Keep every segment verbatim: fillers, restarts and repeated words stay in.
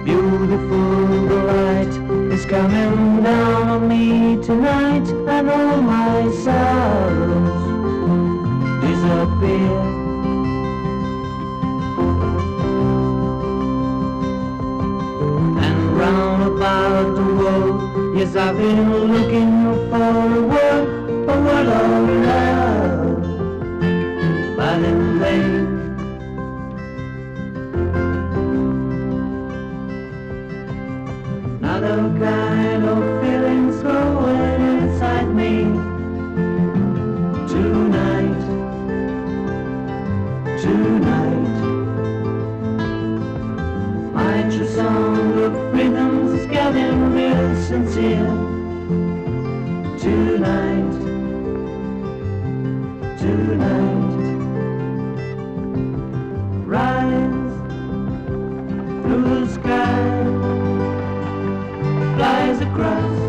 Beautiful, the light is coming down on me tonight, and all my sorrows disappear. And round about the world, yes, I've been looking for a word, a word of love, but in vain. Another kind of feelings growing inside me tonight, tonight. My true song of freedom is getting real sincere tonight, tonight. Rise through the sky, flies across,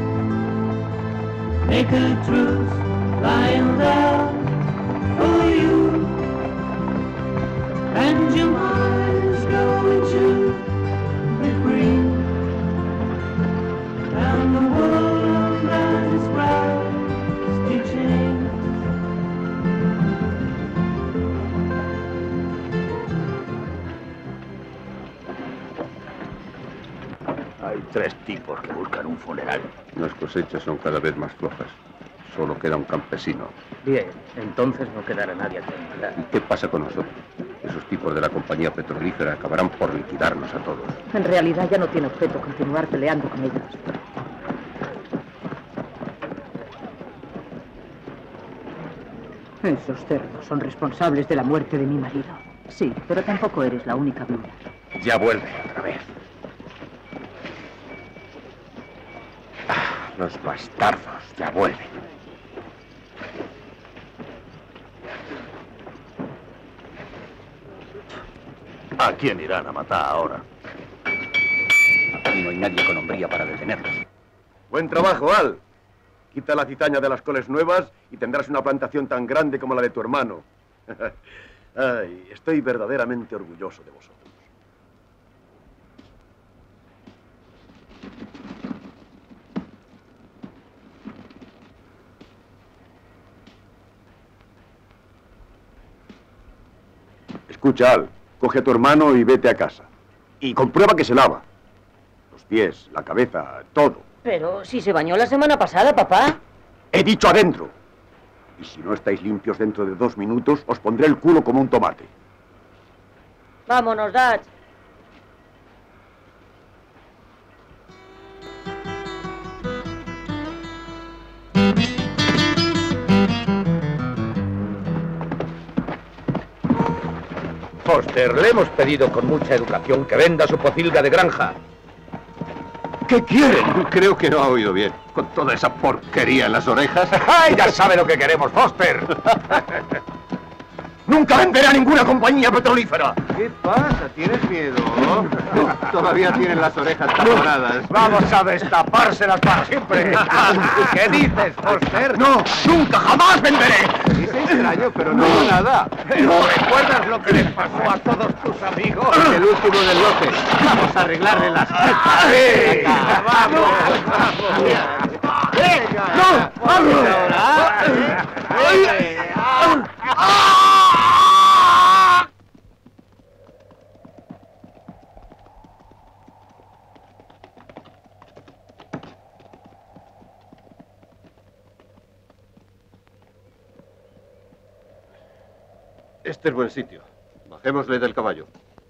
naked truth lying there for you, and your mind is going to be free, and the world that is right is teaching. Hay tres tipos que buscan un funeral. Las cosechas son cada vez más flojas. Solo queda un campesino. Bien, entonces no quedará nadie a quien matar. ¿Y qué pasa con nosotros? Esos tipos de la compañía petrolífera acabarán por liquidarnos a todos. En realidad ya no tiene objeto continuar peleando con ellos. Esos cerdos son responsables de la muerte de mi marido. Sí, pero tampoco eres la única viuda. Ya vuelve otra vez. Ah, los bastardos ya vuelven. ¿A quién irán a matar ahora? Aquí no hay nadie con hombría para detenerlos. Buen trabajo, Al. Quita la cizaña de las coles nuevas y tendrás una plantación tan grande como la de tu hermano. Ay, estoy verdaderamente orgulloso de vosotros. Escucha, Al. Coge a tu hermano y vete a casa. Y comprueba que se lava. Los pies, la cabeza, todo. Pero si se bañó la semana pasada, papá. He dicho adentro. Y si no estáis limpios dentro de dos minutos, os pondré el culo como un tomate. Vámonos, Dad. Foster, le hemos pedido con mucha educación que venda su pocilga de granja. ¿Qué quieren? Creo que no ha oído bien. Con toda esa porquería en las orejas. ¡Ay, ya sabe lo que queremos, Foster! ¡Nunca venderé a ninguna compañía petrolífera! ¿Qué pasa? ¿Tienes miedo? Todavía tienen las orejas taponadas. Vamos a destapárselas para siempre. ¿Qué dices, Foster? ¡No! ¡Nunca, jamás venderé! Es extraño, pero no hubo nada. ¿Pero recuerdas lo que les pasó a todos tus amigos? El último del lote. Vamos a arreglarle las ¡Sí! ¡Vamos! ¡Venga! ¡No! ¡Vamos! Este es buen sitio. Bajémosle del caballo.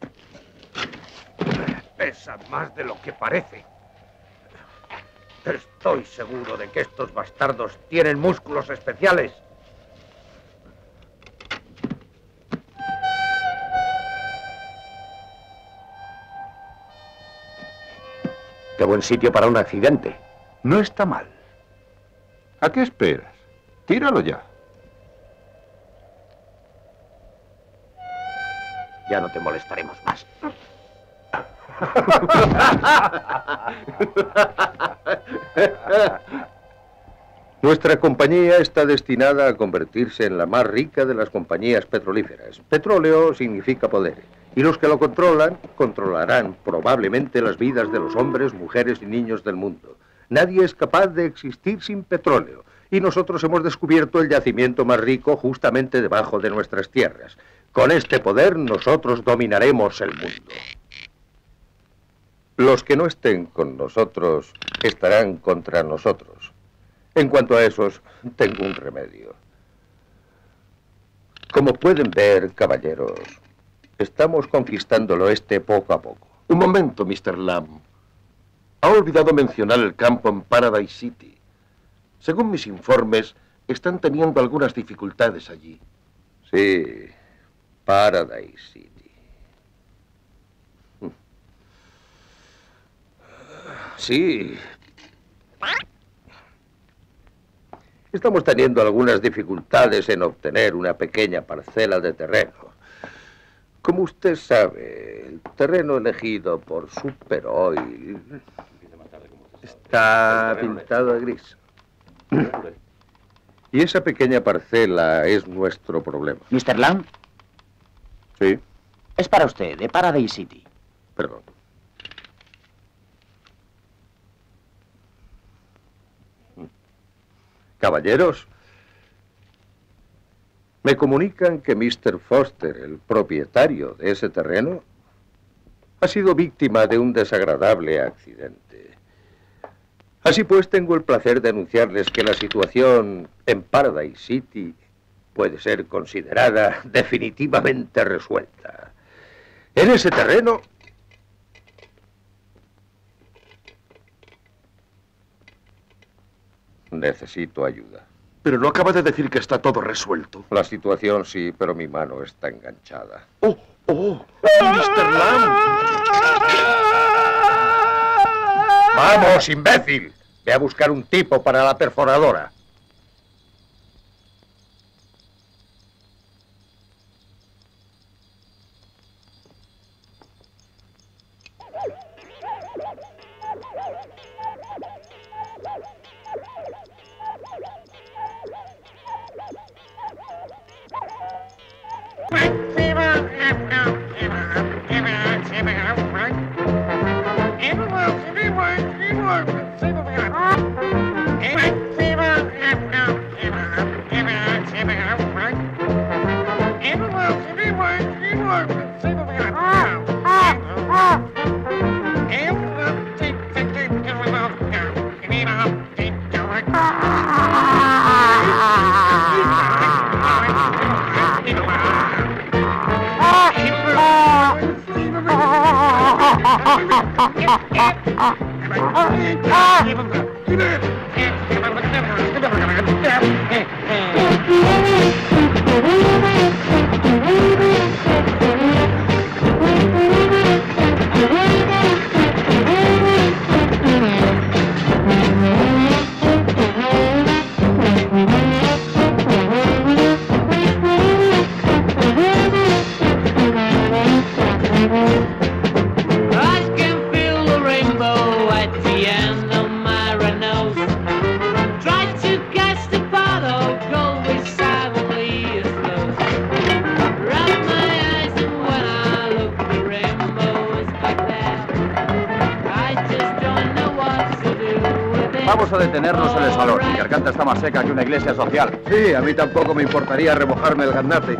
Pesa más de lo que parece. Estoy seguro de que estos bastardos tienen músculos especiales. Qué buen sitio para un accidente. No está mal. ¿A qué esperas? Tíralo ya. Ya no te molestaremos más. Nuestra compañía está destinada a convertirse en la más rica de las compañías petrolíferas. Petróleo significa poder. Y los que lo controlan, controlarán probablemente las vidas de los hombres, mujeres y niños del mundo. Nadie es capaz de existir sin petróleo. Y nosotros hemos descubierto el yacimiento más rico justamente debajo de nuestras tierras. Con este poder nosotros dominaremos el mundo. Los que no estén con nosotros estarán contra nosotros. En cuanto a esos, tengo un remedio. Como pueden ver, caballeros, estamos conquistando el oeste poco a poco. Un momento, mister Lamb. Ha olvidado mencionar el campo en Paradise City. Según mis informes, están teniendo algunas dificultades allí. Sí, Paradise City. Sí. Estamos teniendo algunas dificultades en obtener una pequeña parcela de terreno. Como usted sabe, el terreno elegido por Super Oil está pintado de gris. Y esa pequeña parcela es nuestro problema. mister Lamb, Sí, es para usted, de Paradise City. perdón. Caballeros, me comunican que mister Foster, el propietario de ese terreno, ha sido víctima de un desagradable accidente. Así pues, tengo el placer de anunciarles que la situación en Paradise City puede ser considerada definitivamente resuelta. En ese terreno necesito ayuda. Pero no acaba de decir que está todo resuelto. La situación sí, pero mi mano está enganchada. ¡Oh, oh! mister Lamb. ¡Vamos, imbécil! Ve a buscar un tipo para la perforadora. Vamos a detenernos en el salón. Mi garganta está más seca que una iglesia social. Sí, a mí tampoco me importaría remojarme el gaznate.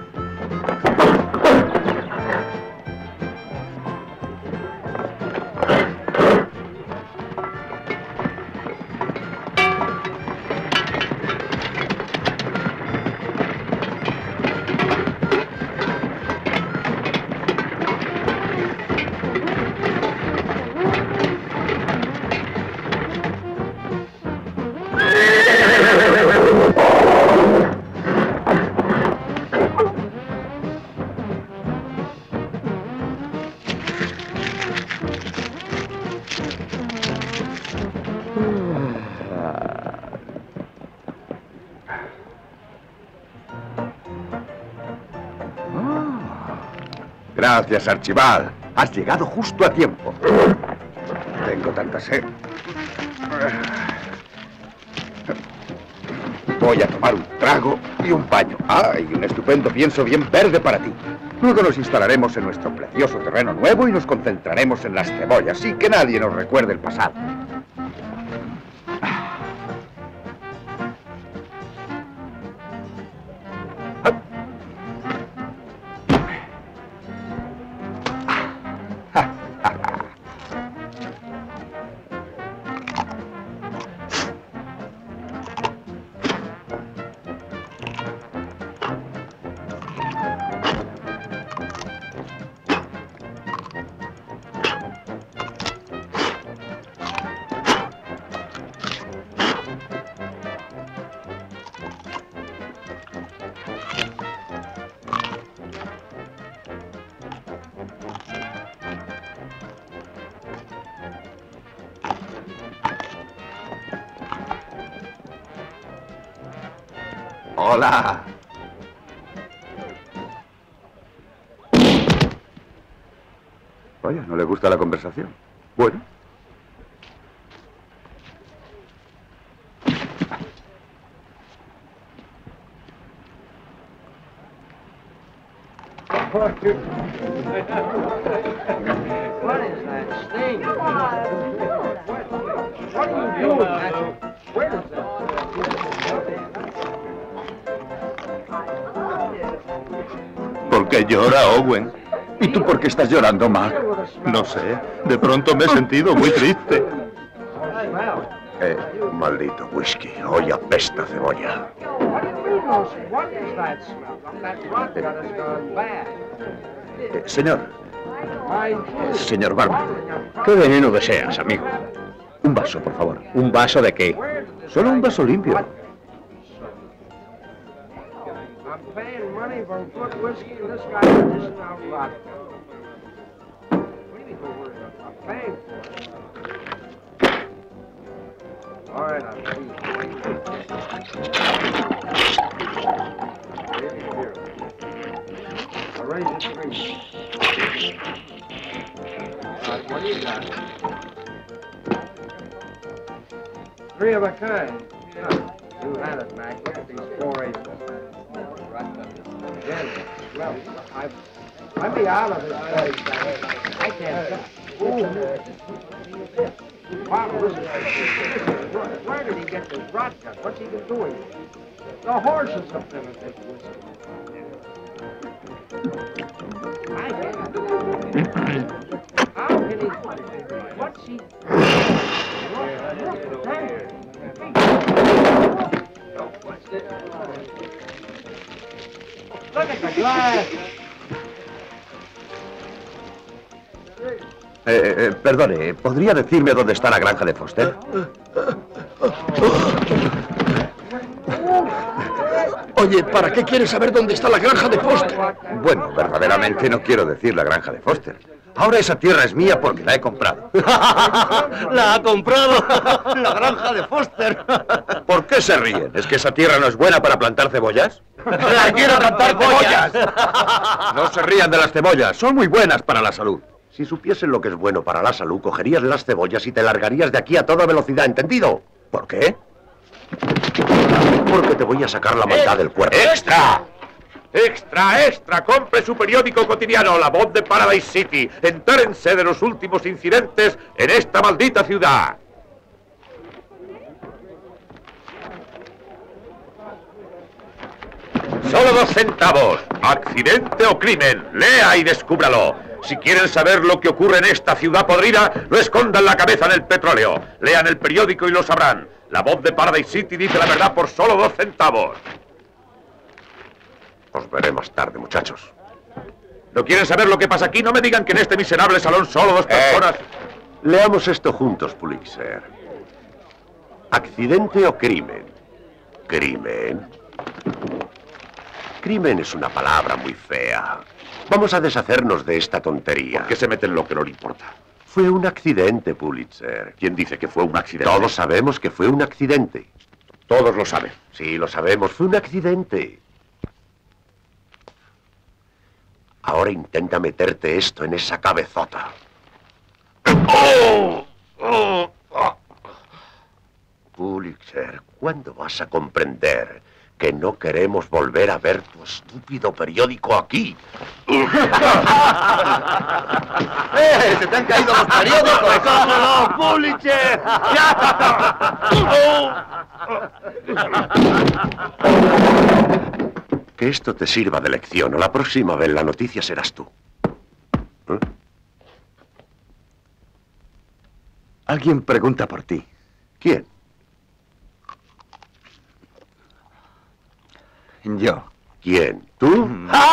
Gracias, Archibald. Has llegado justo a tiempo. Tengo tanta sed. Voy a tomar un trago y un baño. Ah, y un estupendo pienso bien verde para ti. Luego nos instalaremos en nuestro precioso terreno nuevo y nos concentraremos en las cebollas, sin que nadie nos recuerde el pasado. Hola. Vaya, ¿no le gusta la conversación? Bueno. What is that sting? What are you doing, Matthew? Where is that? ¿Por qué llora, Owen? ¿Y tú por qué estás llorando, Mac? No sé. De pronto me he sentido muy triste. Eh, maldito whisky. Hoy apesta cebolla. Eh, señor. Señor Barman. ¿Qué veneno deseas, amigo? Un vaso, por favor. ¿Un vaso de qué? Solo un vaso limpio. Paying money for good whiskey, and this guy is just an outlaw. What do you mean don't worry about it? I'm paying for it. All right, I'll pay you. Here, here. I'll raise it three. All right, what do you got? Three of a kind. Yeah. You had it, Mac. Look at these four aces. Well, I, I'll be out of this place. I can't. Ooh. Wow, listen. Where did he get this vodka? What's he been doing? The horses up there with this whiskey. I can't. How can he? What's he? Look at the glass. Eh, eh, perdone, ¿podría decirme dónde está la granja de Foster? Oye, ¿para qué quieres saber dónde está la granja de Foster? Bueno, verdaderamente no quiero decir la granja de Foster. Ahora esa tierra es mía porque la he comprado. ¡La ha comprado! ¡La granja de Foster! ¿Por qué se ríen? ¿Es que esa tierra no es buena para plantar cebollas? ¡La quiero plantar cebollas! No se rían de las cebollas, son muy buenas para la salud. Si supiesen lo que es bueno para la salud, cogerías las cebollas y te largarías de aquí a toda velocidad, ¿entendido? ¿Por qué? Porque te voy a sacar la maldad del cuerpo. ¡Extra! ¡Extra, extra! Compre su periódico cotidiano, La Voz de Paradise City. Entérense de los últimos incidentes en esta maldita ciudad. Solo dos centavos. Accidente o crimen. Lea y descúbralo. Si quieren saber lo que ocurre en esta ciudad podrida, no escondan la cabeza en el petróleo. Lean el periódico y lo sabrán. La Voz de Paradise City dice la verdad por solo dos centavos. Os veré más tarde, muchachos. ¿No quieren saber lo que pasa aquí? No me digan que en este miserable salón solo dos personas... Eh, leamos esto juntos, Pulitzer. ¿Accidente o crimen? ¿Crimen? Crimen es una palabra muy fea. Vamos a deshacernos de esta tontería. ¿Por qué se mete en lo que no le importa? Fue un accidente, Pulitzer. ¿Quién dice que fue un accidente? Todos sabemos que fue un accidente. Todos lo saben. Sí, lo sabemos. Fue un accidente. Ahora intenta meterte esto en esa cabezota. ¡Oh! ¡Oh! Pulitzer, ¿cuándo vas a comprender que no queremos volver a ver tu estúpido periódico aquí. ¡Eh! ¡Se te han caído los periódicos! ¡Cómelo, Pulitzer! Que esto te sirva de lección, o la próxima vez la noticia serás tú. ¿Eh? Alguien pregunta por ti. ¿Quién? Yo. ¿Quién? ¿Tú?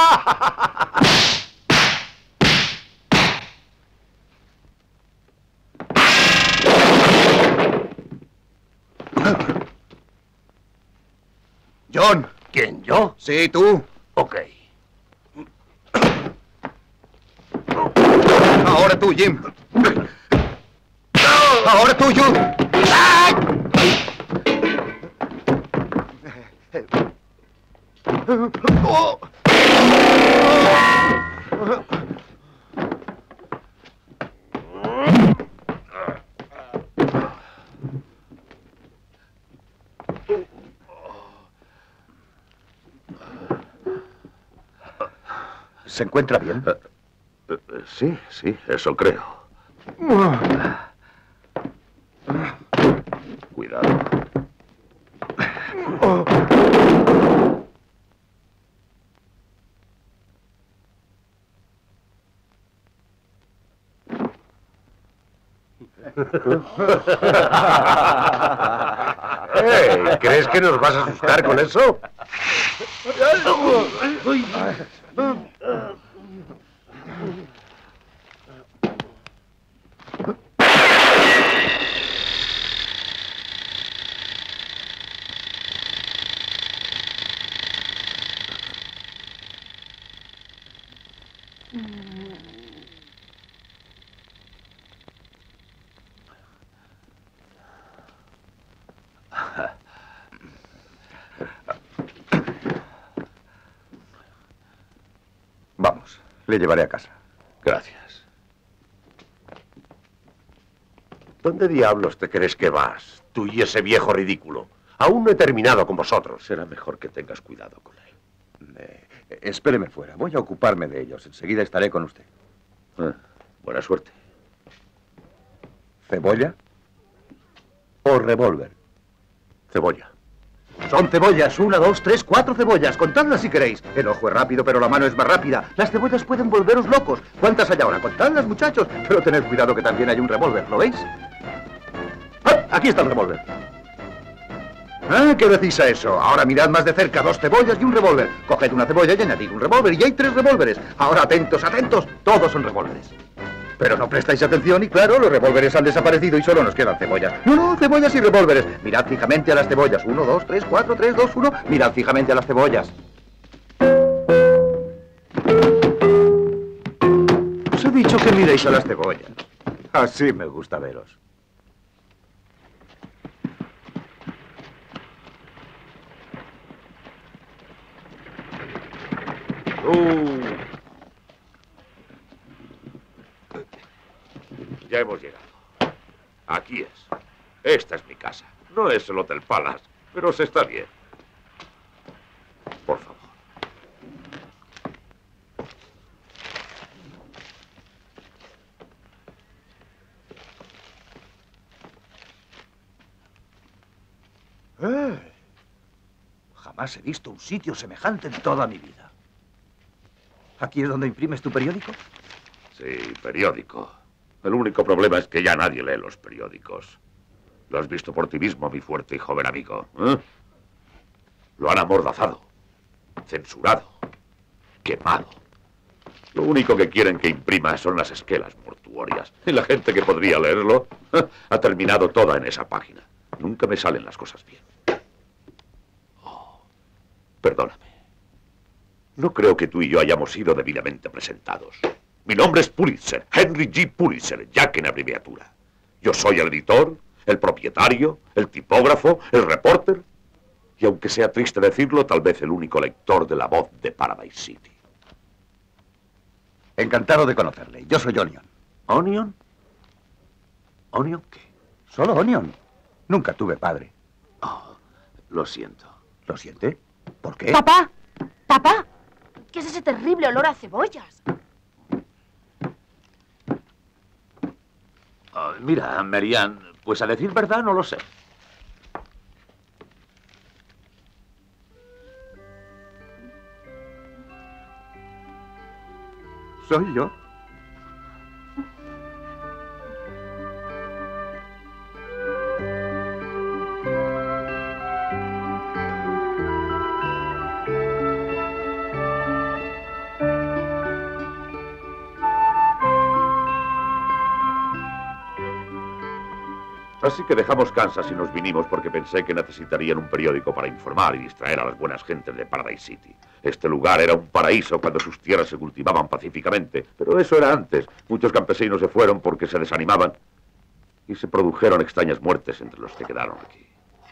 John. ¿Quién? ¿Yo? Sí, tú. Ok. Ahora tú, Jim. Ahora tú, Jim. Oh. ¿Se encuentra bien? Uh, uh, sí, sí, eso creo. Cuidado. Hey, ¿crees que nos vas a asustar con eso? Vamos, le llevaré a casa. Gracias. ¿Dónde diablos te crees que vas? Tú y ese viejo ridículo. Aún no he terminado con vosotros. Será mejor que tengas cuidado con él. Eh, espéreme fuera. Voy a ocuparme de ellos. Enseguida estaré con usted. Ah, buena suerte. ¿Cebolla o revólver? Cebolla. Son cebollas. Una, dos, tres, cuatro cebollas. Contadlas si queréis. El ojo es rápido, pero la mano es más rápida. Las cebollas pueden volveros locos. ¿Cuántas hay ahora? Contadlas, muchachos. Pero tened cuidado que también hay un revólver. ¿Lo veis? ¡Ah! Aquí está el revólver. Ah, ¿qué decís a eso? Ahora mirad más de cerca. Dos cebollas y un revólver. Coged una cebolla y añadid un revólver. Y hay tres revólveres. Ahora atentos, atentos. Todos son revólveres. Pero no prestáis atención y claro, los revólveres han desaparecido y solo nos quedan cebollas. No, no, cebollas y revólveres. Mirad fijamente a las cebollas. Uno, dos, tres, cuatro, tres, dos, uno. Mirad fijamente a las cebollas. Os he dicho que miréis a las cebollas. Así me gusta veros. Uh. Ya hemos llegado. Aquí es. Esta es mi casa. No es el Hotel Palace, pero se está bien. Por favor. ¡Eh! Jamás he visto un sitio semejante en toda mi vida. ¿Aquí es donde imprimes tu periódico? Sí, periódico. El único problema es que ya nadie lee los periódicos. Lo has visto por ti mismo, mi fuerte y joven amigo. ¿Eh? Lo han amordazado, censurado, quemado. Lo único que quieren que imprima son las esquelas mortuorias. Y la gente que podría leerlo ¿eh? ha terminado toda en esa página. Nunca me salen las cosas bien. Oh, perdóname. No creo que tú y yo hayamos sido debidamente presentados. Mi nombre es Pulitzer, Henry G. Pulitzer, Jack en abreviatura. Yo soy el editor, el propietario, el tipógrafo, el reporter, y aunque sea triste decirlo, tal vez el único lector de La Voz de Paradise City. Encantado de conocerle. Yo soy Onion. ¿Onion? ¿Onion qué? Solo Onion. Nunca tuve padre. Oh, lo siento. ¿Lo siente? ¿Por qué? ¡Papá! ¡Papá! ¿Qué es ese terrible olor a cebollas? Oh, mira, Marianne, pues a decir verdad no lo sé. ¿Soy yo? Así que dejamos Kansas y nos vinimos porque pensé que necesitarían un periódico para informar y distraer a las buenas gentes de Paradise City. Este lugar era un paraíso cuando sus tierras se cultivaban pacíficamente, pero eso era antes. Muchos campesinos se fueron porque se desanimaban y se produjeron extrañas muertes entre los que quedaron aquí.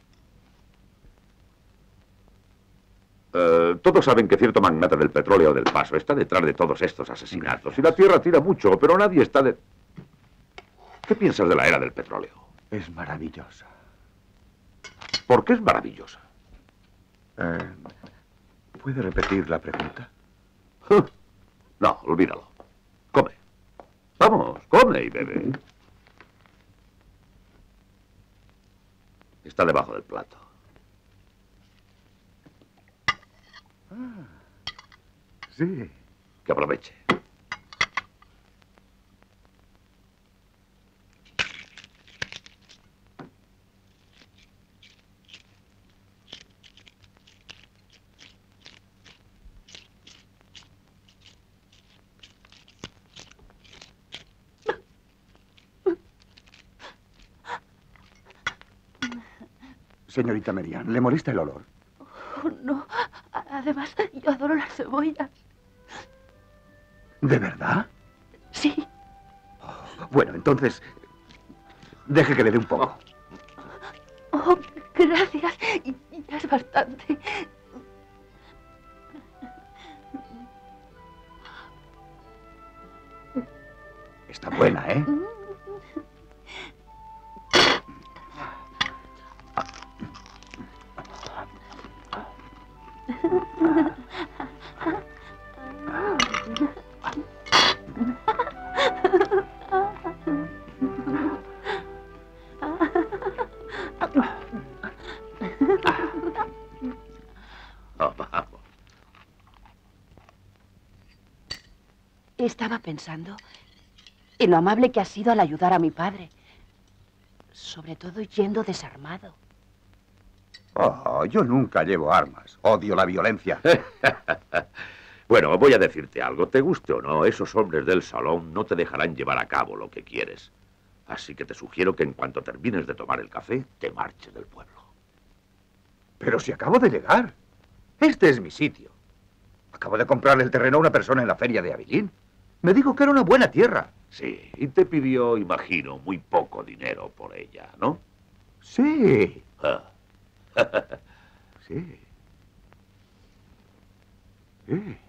Uh, todos saben que cierto magnate del petróleo del Paso está detrás de todos estos asesinatos. Y la tierra tira mucho, pero nadie está de... ¿Qué piensas de la era del petróleo? Es maravillosa. ¿Por qué es maravillosa? Eh, ¿Puede repetir la pregunta? No, olvídalo. Come. Vamos, come y bebe. Está debajo del plato. Ah, sí. Que aproveche. Señorita Marianne, ¿le molesta el olor? Oh, no. Además, yo adoro las cebollas. ¿De verdad? Sí. Oh, bueno, entonces, deje que le dé un poco. Oh, gracias. Y, y ya es bastante. Está buena, ¿eh? Oh, vamos. Estaba pensando en lo amable que has sido al ayudar a mi padre. Sobre todo yendo desarmado. Oh, yo nunca llevo armas. Odio la violencia. Bueno, voy a decirte algo. Te guste o no, esos hombres del salón no te dejarán llevar a cabo lo que quieres. Así que te sugiero que en cuanto termines de tomar el café, te marches del pueblo. Pero si acabo de llegar. Este es mi sitio. Acabo de comprarle el terreno a una persona en la feria de Abilín. Me dijo que era una buena tierra. Sí, y te pidió, imagino, muy poco dinero por ella, ¿no? Sí. Ah. Sí. Sí.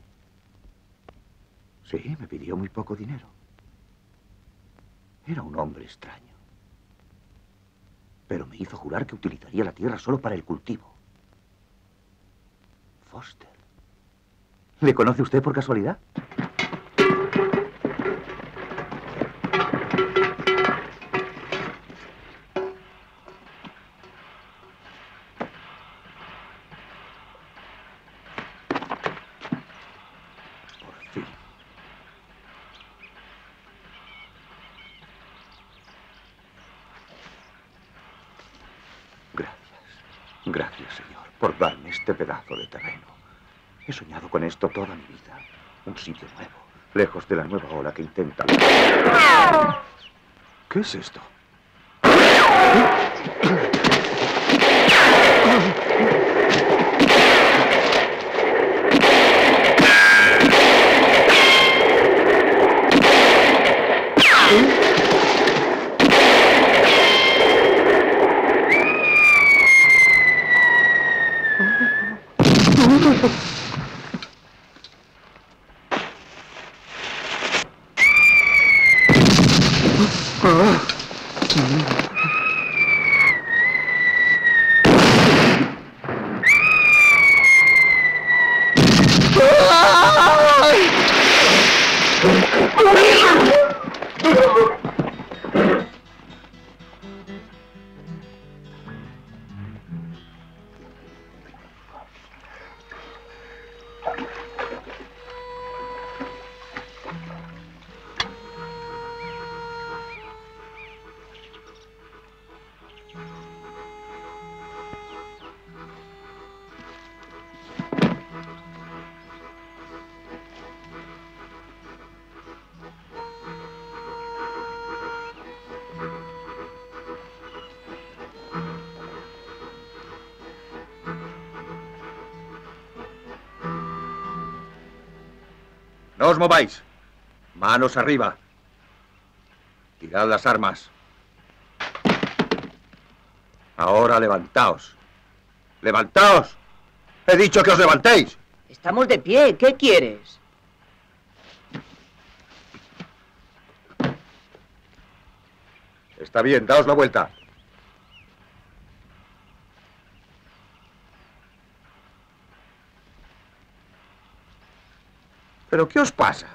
Sí, me pidió muy poco dinero. Era un hombre extraño. Pero me hizo jurar que utilizaría la tierra solo para el cultivo. Foster. ¿Le conoce usted por casualidad? Gracias, señor, por darme este pedazo de terreno. He soñado con esto toda mi vida. Un sitio nuevo, lejos de la nueva ola que intenta... ¿Qué es esto? No os mováis. Manos arriba. Tirad las armas. Ahora levantaos. ¡Levantaos! ¡He dicho que os levantéis! Estamos de pie. ¿Qué quieres? Está bien, daos la vuelta. ¿Pero qué os pasa?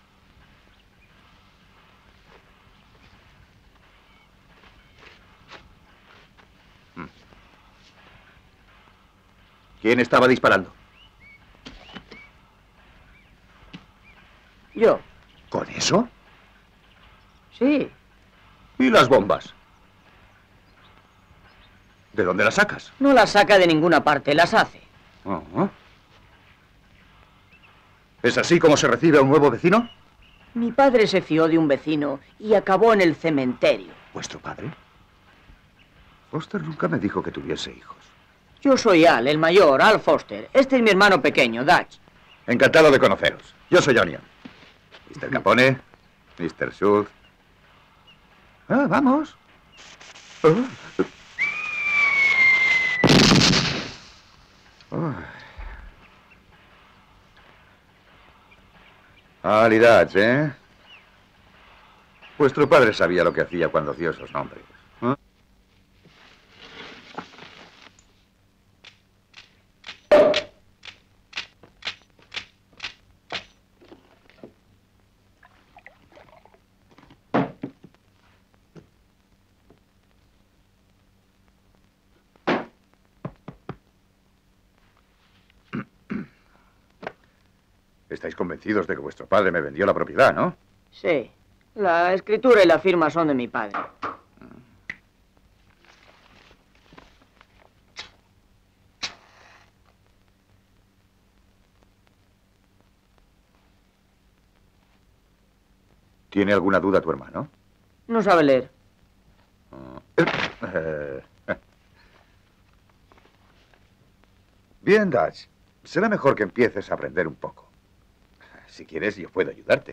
¿Quién estaba disparando? Yo. ¿Con eso? Sí. ¿Y las bombas? ¿De dónde las sacas? No las saca de ninguna parte, las hace. Uh-huh. ¿Es así como se recibe a un nuevo vecino? Mi padre se fió de un vecino y acabó en el cementerio. ¿Vuestro padre? Foster nunca me dijo que tuviese hijos. Yo soy Al, el mayor, Al Foster. Este es mi hermano pequeño, Dutch. Encantado de conoceros. Yo soy Onion. mister Capone, mister Schultz. Ah, vamos. Oh. Oh. Al y Dutch, ¿eh? Vuestro padre sabía lo que hacía cuando dio esos nombres. ¿Eh? Estáis convencidos de que vuestro padre me vendió la propiedad, ¿no? Sí. La escritura y la firma son de mi padre. ¿Tiene alguna duda tu hermano? No sabe leer. Uh, eh, eh. Bien, Dutch. Será mejor que empieces a aprender un poco. Si quieres, yo puedo ayudarte.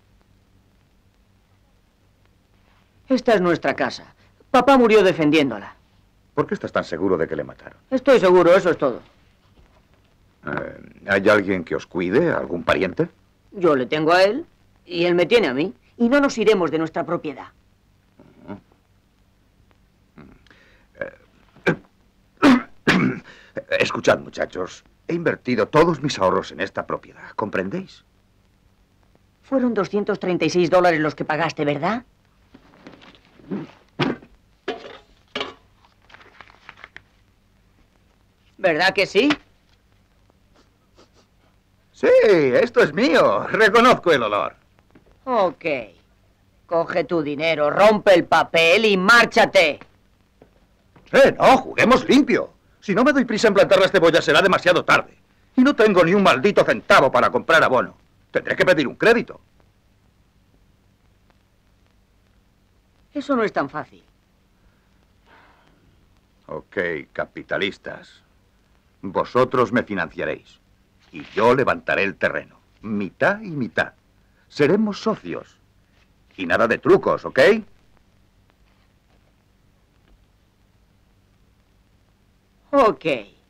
Esta es nuestra casa. Papá murió defendiéndola. ¿Por qué estás tan seguro de que le mataron? Estoy seguro, eso es todo. Eh, ¿Hay alguien que os cuide? ¿Algún pariente? Yo le tengo a él y él me tiene a mí. Y no nos iremos de nuestra propiedad. Escuchad, muchachos. He invertido todos mis ahorros en esta propiedad. ¿Comprendéis? Fueron doscientos treinta y seis dólares los que pagaste, ¿verdad? ¿Verdad que sí? Sí, esto es mío. Reconozco el olor. Ok. Coge tu dinero, rompe el papel y márchate. Eh, no, juguemos limpio. Si no me doy prisa en plantar las cebollas será demasiado tarde. Y no tengo ni un maldito centavo para comprar abono. Tendré que pedir un crédito. Eso no es tan fácil. Ok, capitalistas. Vosotros me financiaréis. Y yo levantaré el terreno. Mitad y mitad. Seremos socios. Y nada de trucos, ¿ok? Ok.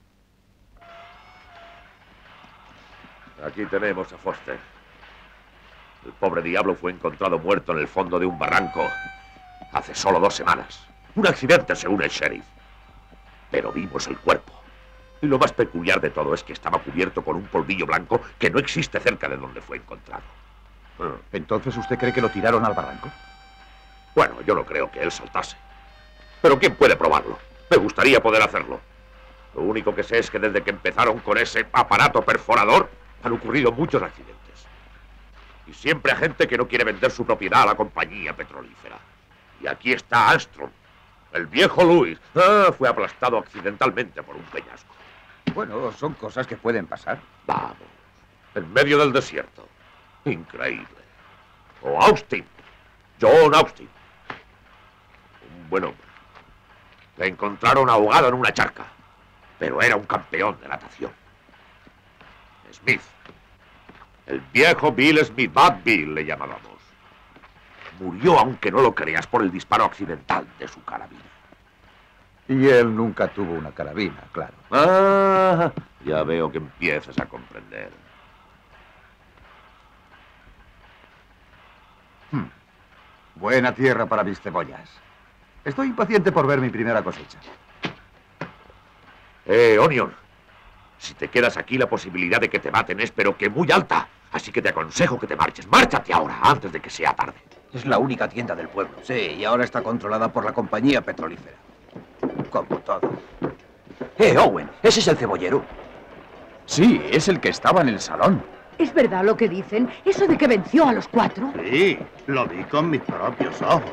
Aquí tenemos a Foster. El pobre diablo fue encontrado muerto en el fondo de un barranco hace solo dos semanas. Un accidente, según el sheriff. Pero vimos el cuerpo. Y lo más peculiar de todo es que estaba cubierto con un polvillo blanco que no existe cerca de donde fue encontrado. ¿Entonces usted cree que lo tiraron al barranco? Bueno, yo no creo que él saltase. Pero ¿quién puede probarlo? Me gustaría poder hacerlo. Lo único que sé es que desde que empezaron con ese aparato perforador han ocurrido muchos accidentes. Y siempre hay gente que no quiere vender su propiedad a la compañía petrolífera. Y aquí está Armstrong. El viejo Louis. Ah, fue aplastado accidentalmente por un peñasco. Bueno, son cosas que pueden pasar. Vamos. En medio del desierto. Increíble. O Austin. John Austin. Un buen hombre. Le encontraron ahogado en una charca. Pero era un campeón de natación. Smith. El viejo Bill Smith, Bad Bill le llamábamos. Murió, aunque no lo creas, por el disparo accidental de su carabina. Y él nunca tuvo una carabina, claro. Ah, ya veo que empiezas a comprender. Hmm. Buena tierra para mis cebollas. Estoy impaciente por ver mi primera cosecha. Eh, Onion, si te quedas aquí la posibilidad de que te maten es pero que muy alta. Así que te aconsejo que te marches. Márchate ahora, antes de que sea tarde. Es la única tienda del pueblo. Sí, y ahora está controlada por la compañía petrolífera. Como todo. Eh, Owen, ¿ese es el cebollero? Sí, es el que estaba en el salón. ¿Es verdad lo que dicen? ¿Eso de que venció a los cuatro? Sí, lo vi con mis propios ojos.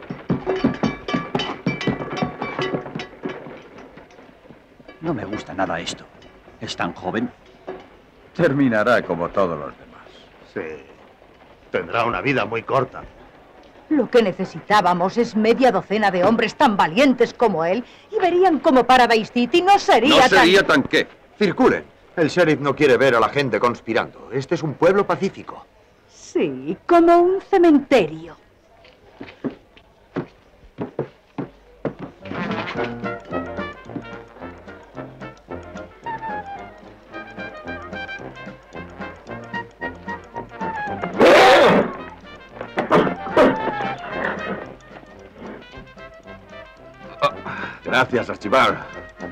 No me gusta nada esto. ¿Es tan joven? Terminará como todos los demás. Sí, tendrá una vida muy corta. Lo que necesitábamos es media docena de hombres tan valientes como él y verían como Paradise City no sería ¿No sería tan... tan qué? Circulen. El sheriff no quiere ver a la gente conspirando. Este es un pueblo pacífico. Sí, como un cementerio. Gracias, archivar.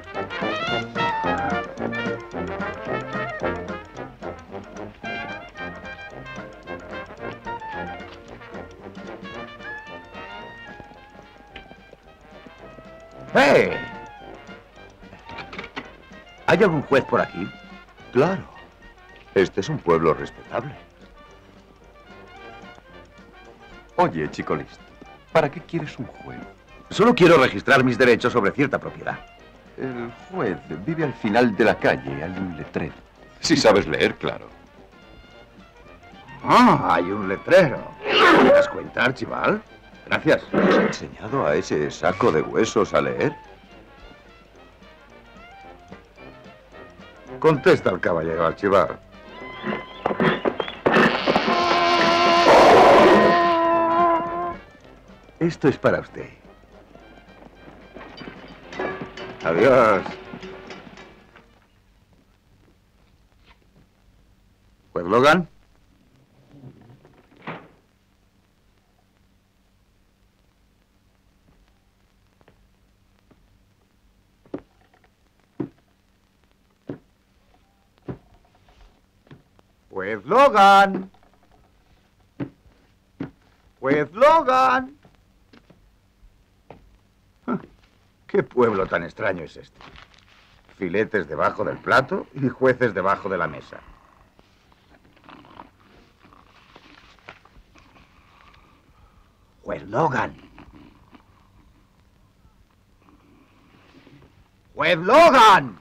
¡Hey! ¿Hay algún juez por aquí? Claro. Este es un pueblo respetable. Oye, chico listo, ¿para qué quieres un juez? Solo quiero registrar mis derechos sobre cierta propiedad. El juez vive al final de la calle, hay un letrero. Si sabes leer, claro. Ah, hay un letrero. ¿Me das cuenta, archival? Gracias. ¿Has enseñado a ese saco de huesos a leer? Contesta al caballero, archivar. Esto es para usted. Adiós. ¿Juez Logan? Juez Logan. Juez Logan. ¿Qué pueblo tan extraño es este? Filetes debajo del plato y jueces debajo de la mesa. Juez Logan. Juez Logan.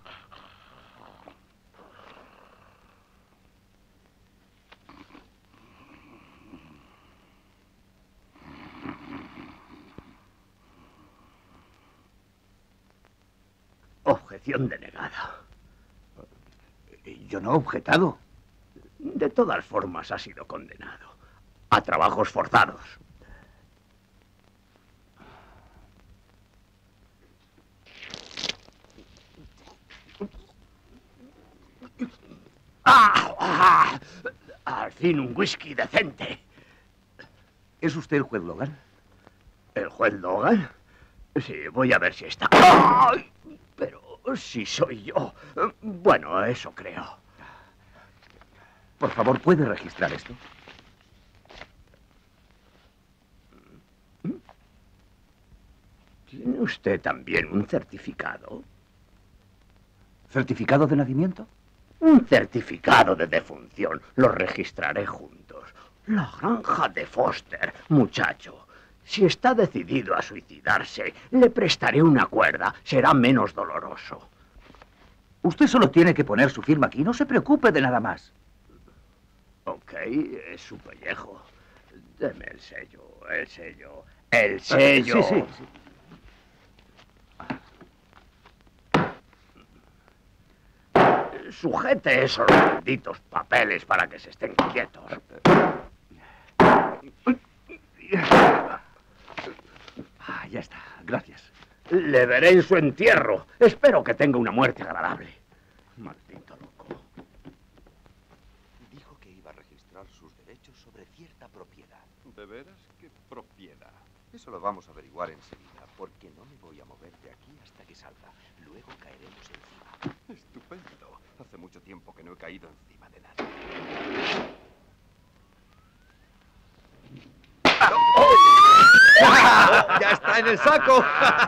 Objeción denegada. Yo no he objetado. De todas formas ha sido condenado a trabajos forzados. ¡Ah! ¡Ah! Al fin un whisky decente. ¿Es usted el juez Logan? ¿El juez Logan? Sí, voy a ver si está. ¡Ay! Pero si soy yo. Bueno, eso creo. Por favor, ¿puede registrar esto? ¿Tiene usted también un certificado? ¿Certificado de nacimiento? Un certificado de defunción. Lo registraré juntos. La granja de Foster, muchacho. Si está decidido a suicidarse, le prestaré una cuerda. Será menos doloroso. Usted solo tiene que poner su firma aquí. No se preocupe de nada más. Ok, es su pellejo. Deme el sello, el sello, el sello. Sí, sí, sí. Sujete esos malditos papeles para que se estén quietos. Ah, ya está, gracias. Le veré en su entierro. Espero que tenga una muerte agradable. Maldito loco. Dijo que iba a registrar sus derechos sobre cierta propiedad. ¿De veras? ¿Qué propiedad? Eso lo vamos a averiguar enseguida, porque no me voy a mover de aquí hasta que salga. Luego caeremos encima. Estupendo. Hace mucho tiempo que no he caído encima de nadie. ¡Ya está en el saco!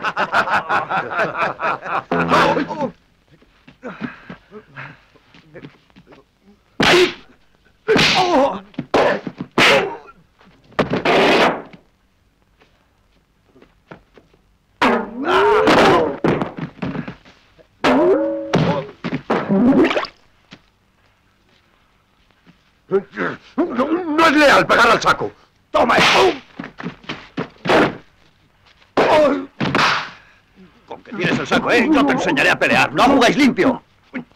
No, no es leal pegar al saco. ¡Toma eso! Con que tienes el saco, ¿eh? Yo te enseñaré a pelear. ¡No jugáis limpio!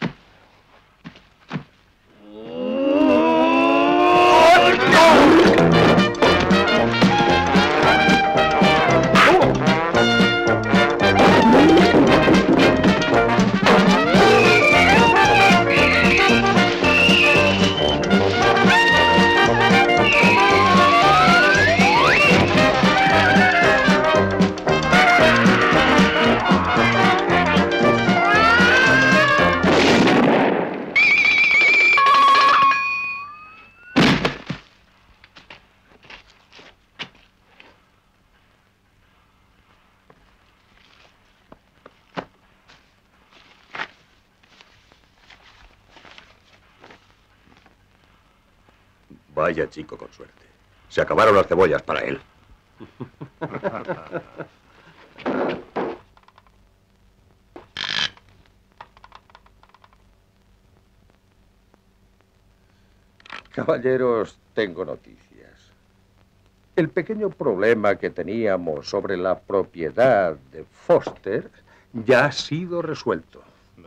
Vaya chico con suerte. Se acabaron las cebollas para él. Caballeros, tengo noticias. El pequeño problema que teníamos sobre la propiedad de Foster ya ha sido resuelto.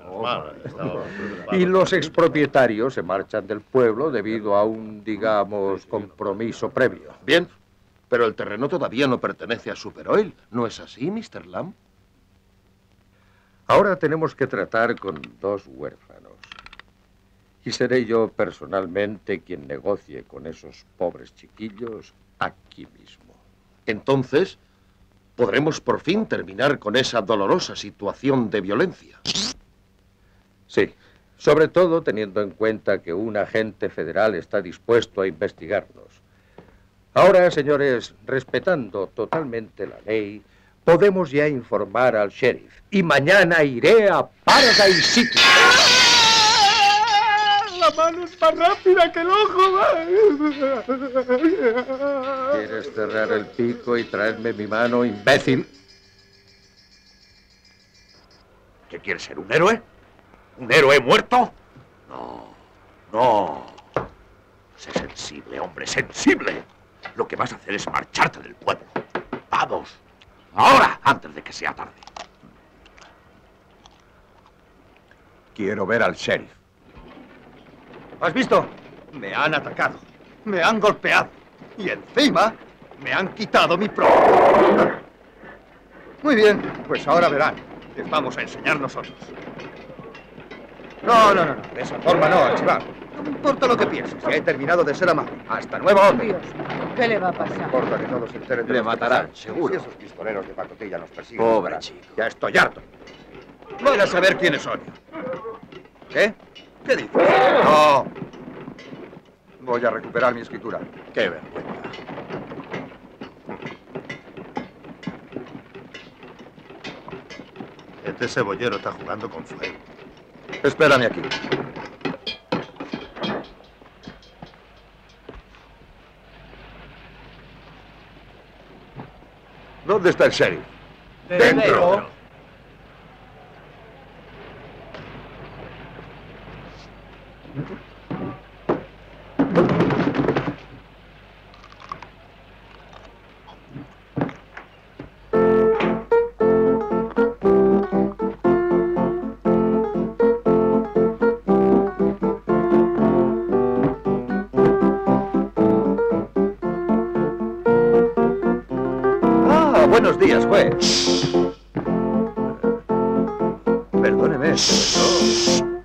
Y los expropietarios se marchan del pueblo debido a un, digamos, compromiso previo. Bien, pero el terreno todavía no pertenece a Super Oil. ¿No es así, mister Lamb? Ahora tenemos que tratar con dos huérfanos. Y seré yo personalmente quien negocie con esos pobres chiquillos aquí mismo. Entonces, podremos por fin terminar con esa dolorosa situación de violencia. Sí, sobre todo teniendo en cuenta que un agente federal está dispuesto a investigarnos. Ahora, señores, respetando totalmente la ley, podemos ya informar al sheriff. Y mañana iré a Paradise City. La mano es más rápida que el ojo. ¿Quieres cerrar el pico y traerme mi mano, imbécil? ¿Qué quieres ser, un héroe? ¿Un héroe muerto? No, no. Sé sensible, hombre, sensible. Lo que vas a hacer es marcharte del pueblo. Vamos, ahora, antes de que sea tarde. Quiero ver al sheriff. ¿Has visto? Me han atacado, me han golpeado y encima me han quitado mi propiedad. Muy bien, pues ahora verán. Les vamos a enseñar nosotros. No, no, no, no. De esa forma no, archivar. No me importa lo que pienses. Ya he terminado de ser amable. Hasta nueva orden. Dios mío, ¿qué le va a pasar? No importa que todos se enteren de Le lo que matarán, pasa. seguro. Si esos pistoleros de pacotilla nos persiguen. Pobre ahora, chico. Ya estoy harto. Van a saber quiénes son. ¿Qué? ¿Qué dices? No. Voy a recuperar mi escritura. Qué vergüenza. Este cebollero está jugando con fuego. Espérame aquí. ¿Dónde está el sheriff? ¡Dentro! Buenos días, juez. Perdóneme, pero yo...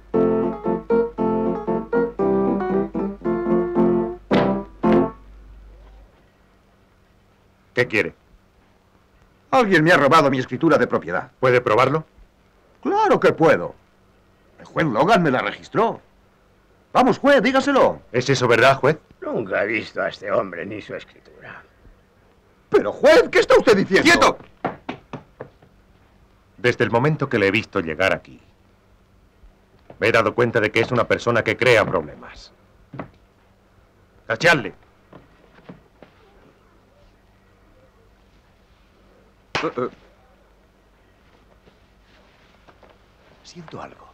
¿Qué quiere? Alguien me ha robado mi escritura de propiedad. ¿Puede probarlo? Claro que puedo. El juez Logan me la registró. Vamos, juez, dígaselo. ¿Es eso verdad, juez? Nunca he visto a este hombre ni su escritura. Pero, juez, ¿qué está usted diciendo? ¡Quieto! Desde el momento que le he visto llegar aquí, me he dado cuenta de que es una persona que crea problemas. ¡Cacharle! Uh, uh. Siento algo.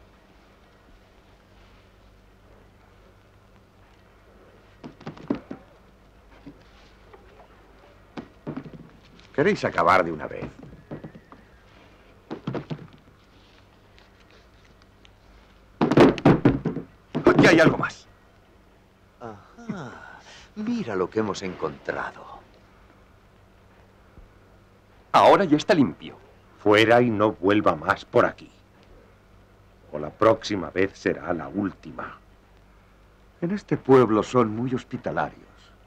¿Queréis acabar de una vez? Aquí hay algo más. Ajá. Mira lo que hemos encontrado. Ahora ya está limpio. Fuera y no vuelva más por aquí. O la próxima vez será la última. En este pueblo son muy hospitalarios.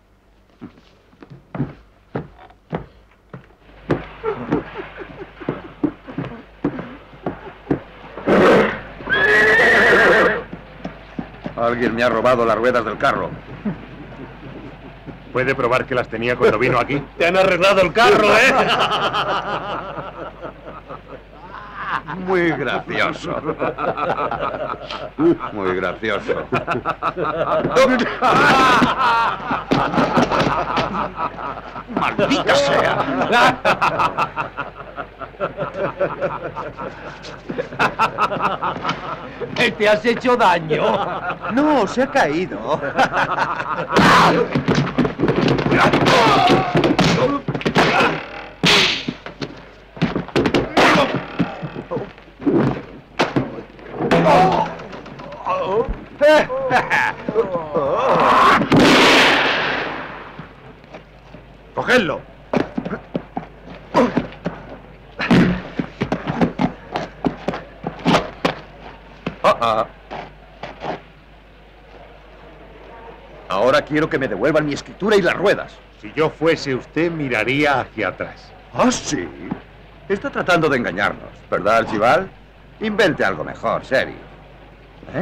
Alguien me ha robado las ruedas del carro. ¿Puede probar que las tenía cuando vino aquí? Te han arreglado el carro, ¿eh? Muy gracioso. Muy gracioso. ¡Maldita sea! ¿Te has hecho daño? No, se ha caído. ¡Cogedlo! Ah, ah. Ahora quiero que me devuelvan mi escritura y las ruedas. Si yo fuese usted, miraría hacia atrás. ¿Ah, sí? Está tratando de engañarnos, ¿verdad, Archibald? Invente algo mejor, serio. ¿Eh?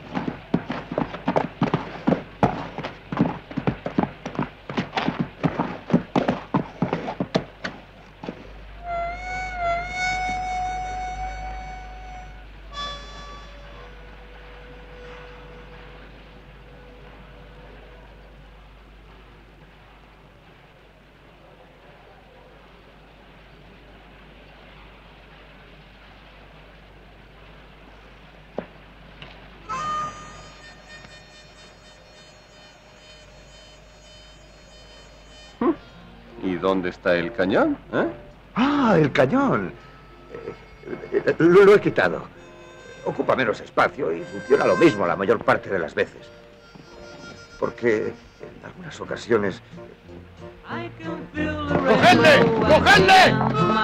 ¿Y dónde está el cañón? ¿Eh? Ah, el cañón. Eh, eh, lo, lo he quitado. Ocupa menos espacio y funciona lo mismo la mayor parte de las veces. Porque en algunas ocasiones... ¡Cogedle! ¡Cogedle!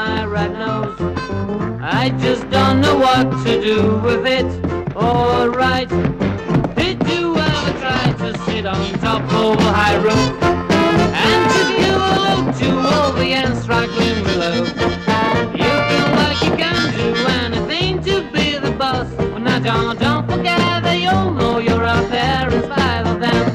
I just don't know what to do with it. All right. Did you ever try to sit on top of a high roof and to give a look to all the ants struggling below? You feel like you can do anything to be the boss. But now don't, don't forget that you know you're up there in spite of them.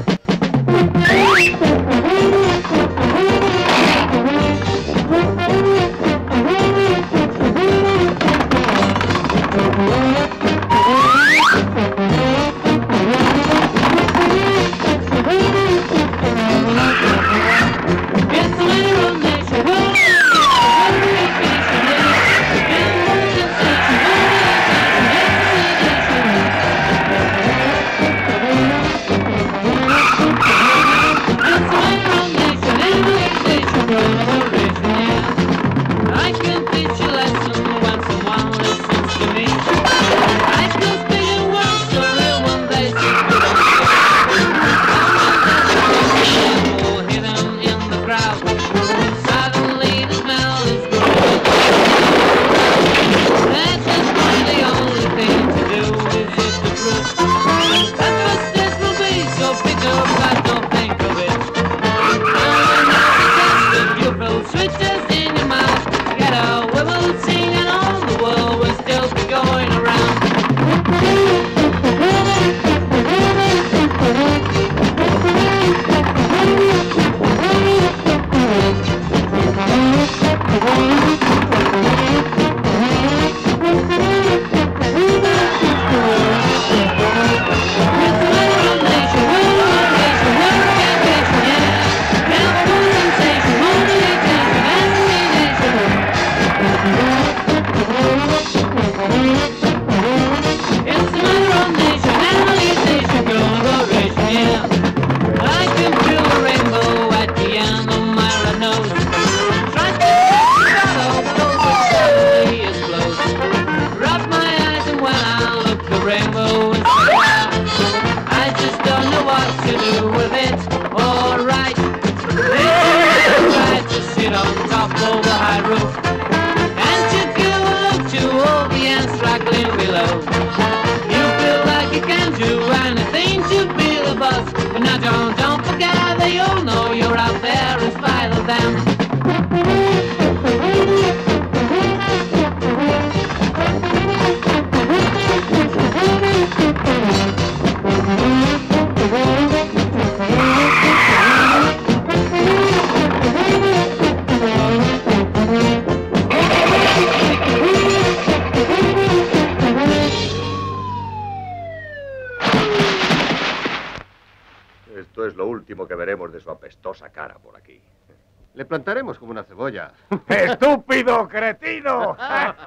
último que veremos de su apestosa cara por aquí. Le plantaremos como una cebolla. ¡Estúpido cretino!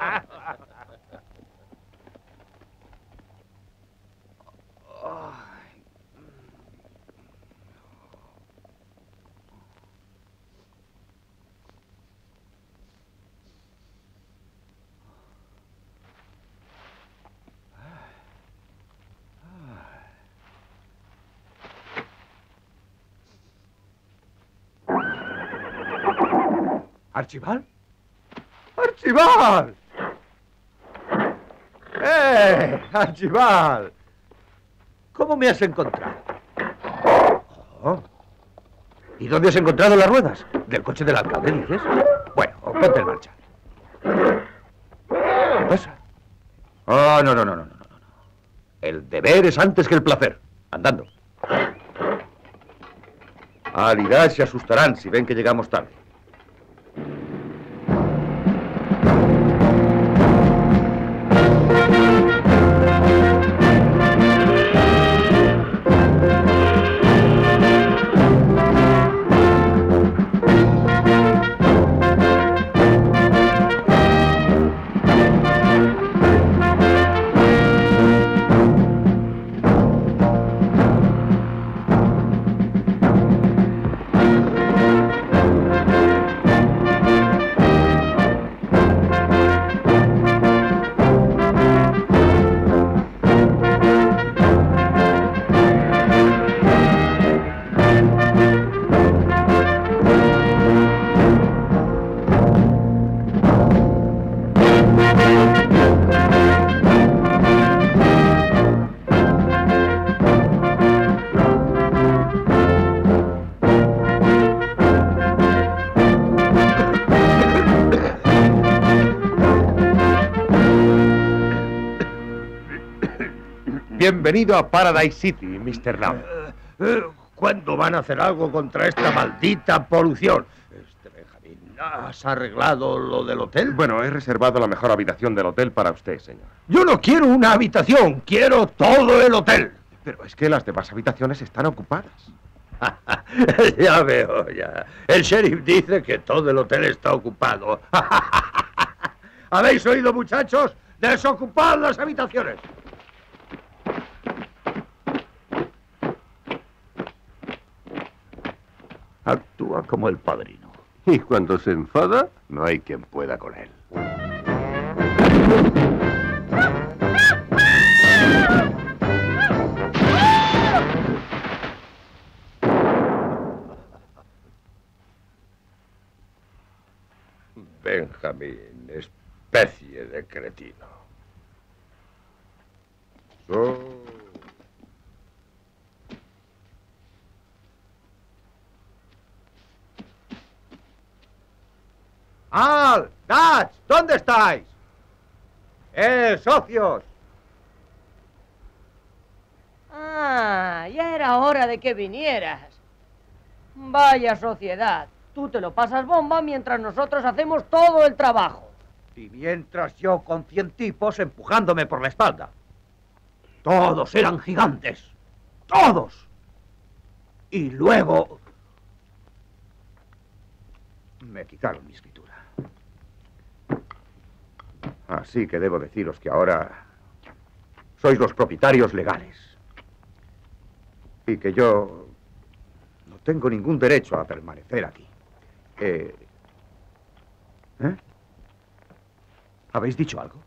¿Archibald? ¡Archibald! ¡Eh! ¡Archibald! ¿Cómo me has encontrado? Oh. ¿Y dónde has encontrado las ruedas? ¿Del coche del alcalde, dices? Bueno, ponte en marcha. ¿Qué pasa? Oh, no, no, no, no, no, no. El deber es antes que el placer. Andando. Al y Dash se asustarán si ven que llegamos tarde. Bienvenido a Paradise City, mister Lamb. ¿Cuándo van a hacer algo contra esta maldita polución? Este Benjamín, ¿has arreglado lo del hotel? Bueno, he reservado la mejor habitación del hotel para usted, señor. Yo no quiero una habitación, quiero todo el hotel. Pero es que las demás habitaciones están ocupadas. Ya veo, ya. El sheriff dice que todo el hotel está ocupado. ¿Habéis oído, muchachos? ¡Desocupad las habitaciones! Actúa como el padrino. Y cuando se enfada, no hay quien pueda con él. Benjamín, especie de cretino. So... ¡Al! ¡Dutch! ¿Dónde estáis? ¡Eh, socios! Ah, ya era hora de que vinieras. Vaya sociedad. Tú te lo pasas bomba mientras nosotros hacemos todo el trabajo. Y mientras yo con cien tipos empujándome por la espalda. Todos eran gigantes. ¡Todos! Y luego... me quitaron mi escritura. Así que debo deciros que ahora sois los propietarios legales. Y que yo no tengo ningún derecho a permanecer aquí. Eh... ¿Eh? ¿Habéis dicho algo?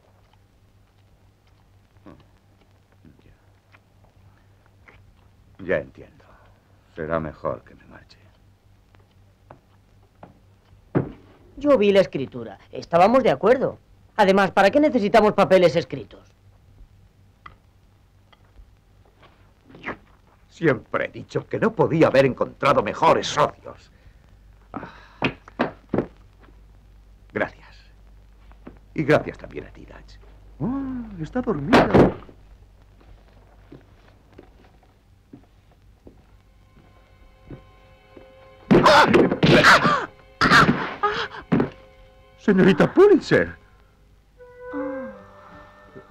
Ya. Ya entiendo. Será mejor que me marche. Yo vi la escritura. Estábamos de acuerdo. Además, ¿para qué necesitamos papeles escritos? Siempre he dicho que no podía haber encontrado mejores socios. Ah. Gracias. Y gracias también a ti, Dutch. Oh, está dormida. ¡Ah! Señorita Pulitzer.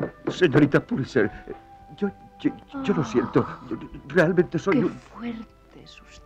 Señorita Pulitzer, yo, yo, yo lo siento. Yo realmente soy Qué un... fuerte. Este es usted.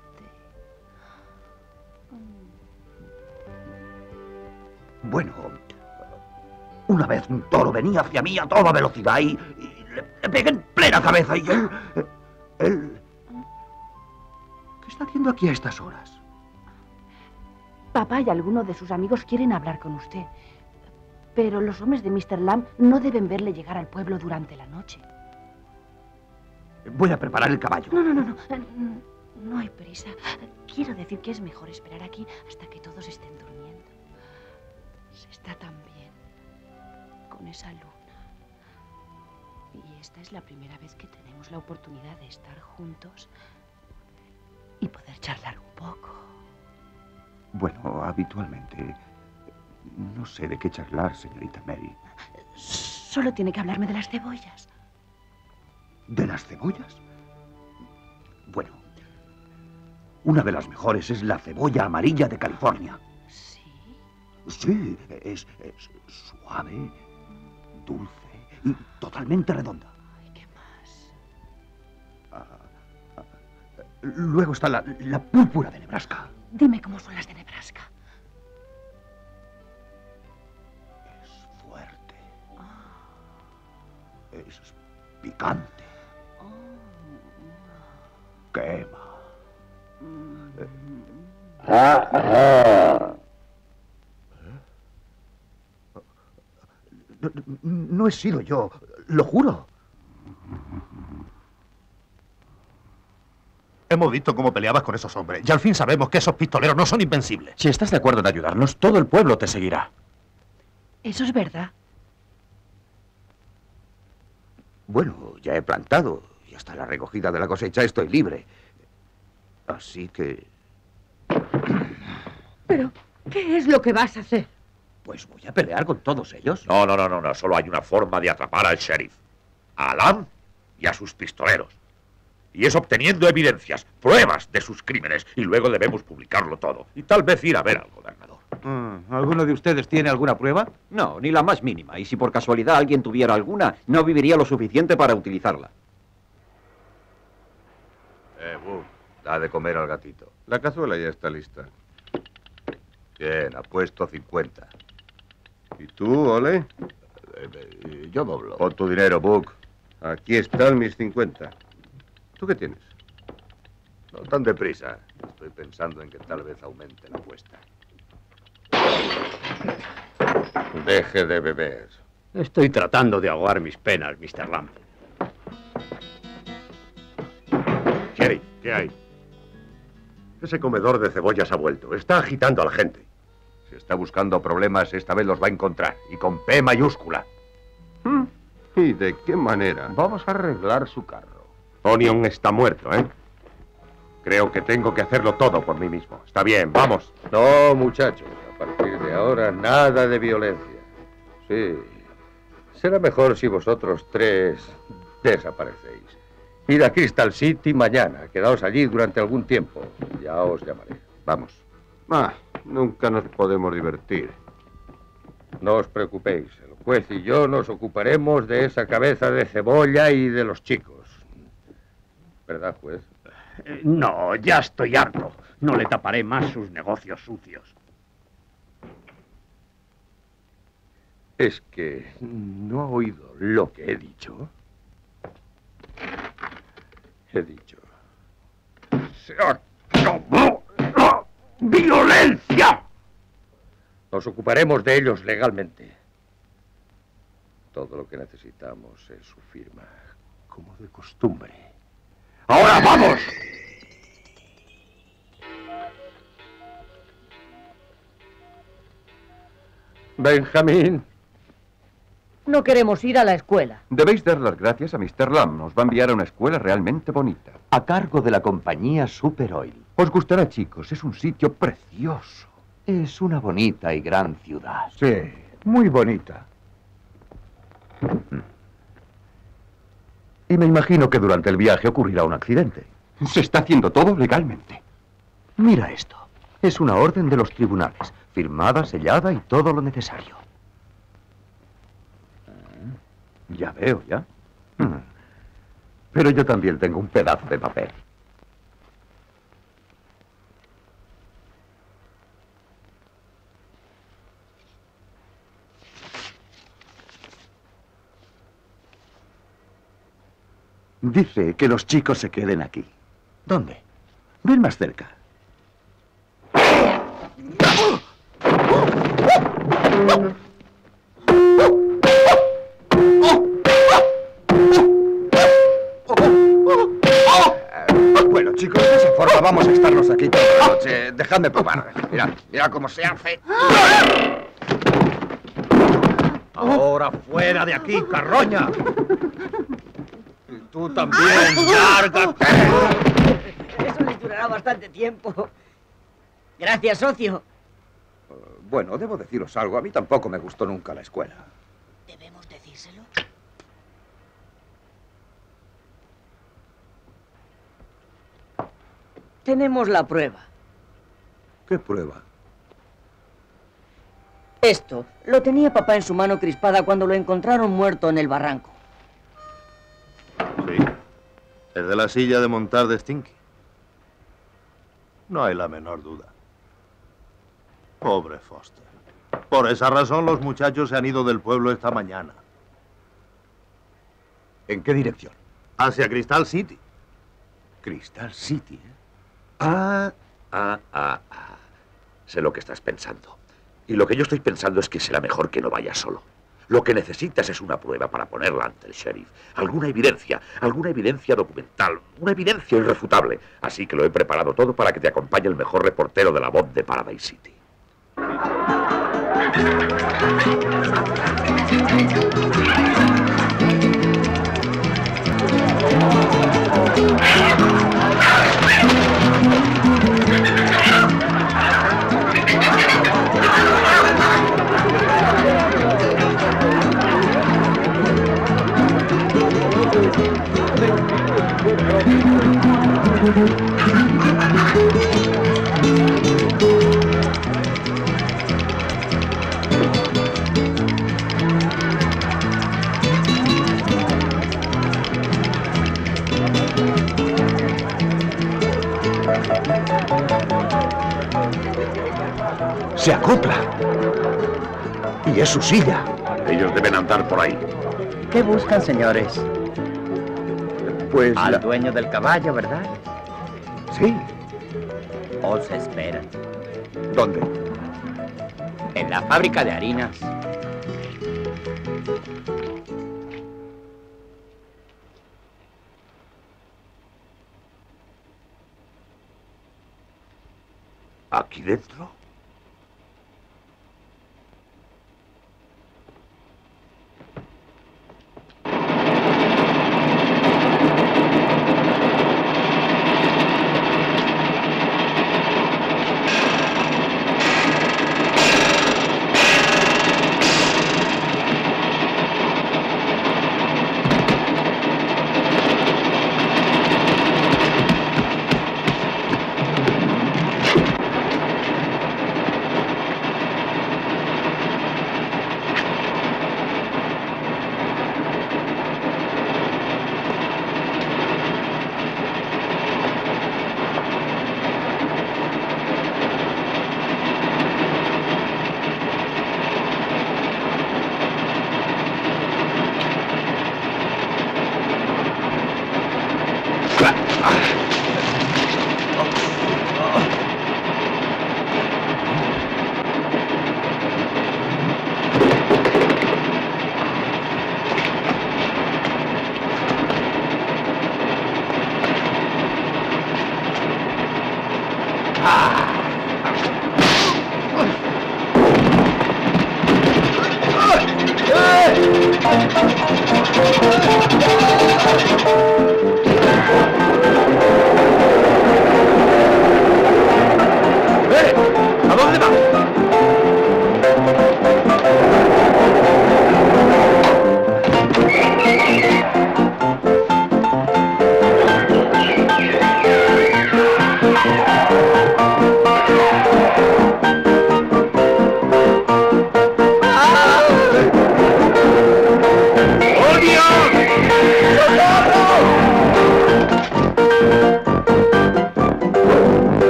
Bueno, una vez un toro venía hacia mí a toda velocidad y, y le, le pegué en plena cabeza y él... él... ¿Qué está haciendo aquí a estas horas? Papá y algunos de sus amigos quieren hablar con usted. Pero los hombres de mister Lamb no deben verle llegar al pueblo durante la noche. Voy a preparar el caballo. No, no, no, no. No hay prisa. Quiero decir que es mejor esperar aquí hasta que todos estén durmiendo. Se está tan bien con esa luna. Y esta es la primera vez que tenemos la oportunidad de estar juntos y poder charlar un poco. Bueno, habitualmente no sé de qué charlar, señorita Mary. Solo tiene que hablarme de las cebollas. ¿De las cebollas? Bueno, una de las mejores es la cebolla amarilla de California. ¿Sí? Sí, es, es suave, dulce y totalmente redonda. Ay, ¿qué más? Ah, ah, luego está la, la púrpura de Nebraska. Dime cómo son las de Nebraska. Es fuerte. Es picante. Quema. Ah, ah. No, no he sido yo, lo juro. Hemos visto cómo peleabas con esos hombres y al fin sabemos que esos pistoleros no son invencibles. Si estás de acuerdo en ayudarnos, todo el pueblo te seguirá. Eso es verdad. Bueno, ya he plantado y hasta la recogida de la cosecha estoy libre. Así que... ¿Pero qué es lo que vas a hacer? Pues voy a pelear con todos ellos. No, no, no, no, no. Solo hay una forma de atrapar al sheriff. A Lamb y a sus pistoleros. Y es obteniendo evidencias, pruebas de sus crímenes. Y luego debemos publicarlo todo. Y tal vez ir a ver al gobernador. Mm, ¿Alguno de ustedes tiene alguna prueba? No, ni la más mínima. Y si por casualidad alguien tuviera alguna, no viviría lo suficiente para utilizarla. Eh, Buck, da de comer al gatito. La cazuela ya está lista. Bien, apuesto cincuenta. ¿Y tú, Ole? Eh, eh, yo doblo. Pon tu dinero, Buck. Aquí están mis cincuenta. ¿Tú qué tienes? No tan deprisa. Estoy pensando en que tal vez aumente la apuesta. Deje de beber. Estoy tratando de ahogar mis penas, mister Lamb. Sheriff, ¿qué hay? Ese comedor de cebollas ha vuelto. Está agitando a la gente. Si está buscando problemas, esta vez los va a encontrar. Y con P mayúscula. ¿Mm? ¿Y de qué manera? Vamos a arreglar su carro. Onion está muerto, ¿eh? Creo que tengo que hacerlo todo por mí mismo. Está bien, vamos. No, muchachos. A partir de ahora, nada de violencia. Sí. Será mejor si vosotros tres desaparecéis. Id a Crystal City mañana. Quedaos allí durante algún tiempo. Ya os llamaré. Vamos. Ah, nunca nos podemos divertir. No os preocupéis. El juez y yo nos ocuparemos de esa cabeza de cebolla y de los chicos. ¿Verdad, juez? Eh, no, ya estoy harto. No le taparé más sus negocios sucios. Es que no ha oído lo que he dicho. He dicho. ¡Se acabó la violencia! Nos ocuparemos de ellos legalmente. Todo lo que necesitamos es su firma, como de costumbre. ¡Ahora vamos! Benjamín. No queremos ir a la escuela. Debéis dar las gracias a mister Lamb. Nos va a enviar a una escuela realmente bonita. A cargo de la compañía Super Oil. Os gustará, chicos. Es un sitio precioso. Es una bonita y gran ciudad. Sí, muy bonita. Y me imagino que durante el viaje ocurrirá un accidente. Se está haciendo todo legalmente. Mira esto. Es una orden de los tribunales. Firmada, sellada y todo lo necesario. Ya veo, ya. Pero yo también tengo un pedazo de papel. Dice que los chicos se queden aquí. ¿Dónde? Ven más cerca. Bueno, chicos, de esa forma vamos a estarnos aquí toda la noche. Dejadme probar. Mira, mira cómo se hace. Ahora fuera de aquí, carroña. Y tú también, lárgate. Eso les durará bastante tiempo. Gracias, socio. Bueno, debo deciros algo. A mí tampoco me gustó nunca la escuela. ¿Debemos decírselo? Tenemos la prueba. ¿Qué prueba? Esto lo tenía papá en su mano crispada cuando lo encontraron muerto en el barranco. Sí. Es de la silla de montar de Stinky. No hay la menor duda. Pobre Foster. Por esa razón los muchachos se han ido del pueblo esta mañana. ¿En qué dirección? Hacia Crystal City. Crystal City, ¿eh? Ah, ah, ah, ah. Sé lo que estás pensando. Y lo que yo estoy pensando es que será mejor que no vayas solo. Lo que necesitas es una prueba para ponerla ante el sheriff. Alguna evidencia, alguna evidencia documental, una evidencia irrefutable. Así que lo he preparado todo para que te acompañe el mejor reportero de la voz de Paradise City. Se acopla. Y es su silla. Ellos deben andar por ahí. ¿Qué buscan, señores? Pues... Al la- dueño del caballo, ¿verdad? Sí. Os esperan. ¿Dónde? En la fábrica de harinas. ¿Aquí dentro? ¿A dónde va? ¡Oh, Dios!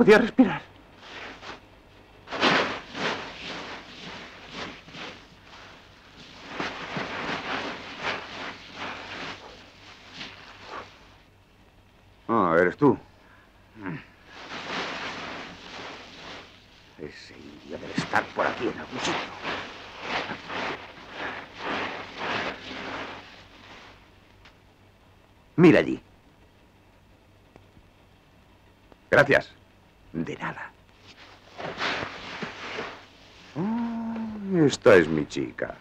podía respirar. Ah, eres tú. Ese indio debe estar por aquí en algún sitio. Mira allí. Gracias. De nada. Oh, esta es mi chica.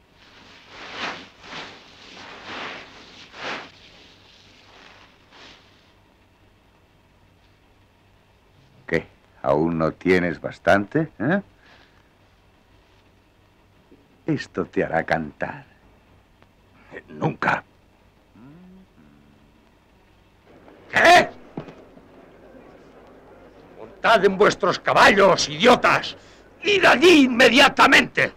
¿Qué? ¿Aún no tienes bastante? ¿Eh? Esto te hará cantar. Nunca. ¿Qué? ¡Montad en vuestros caballos, idiotas! ¡Id allí inmediatamente!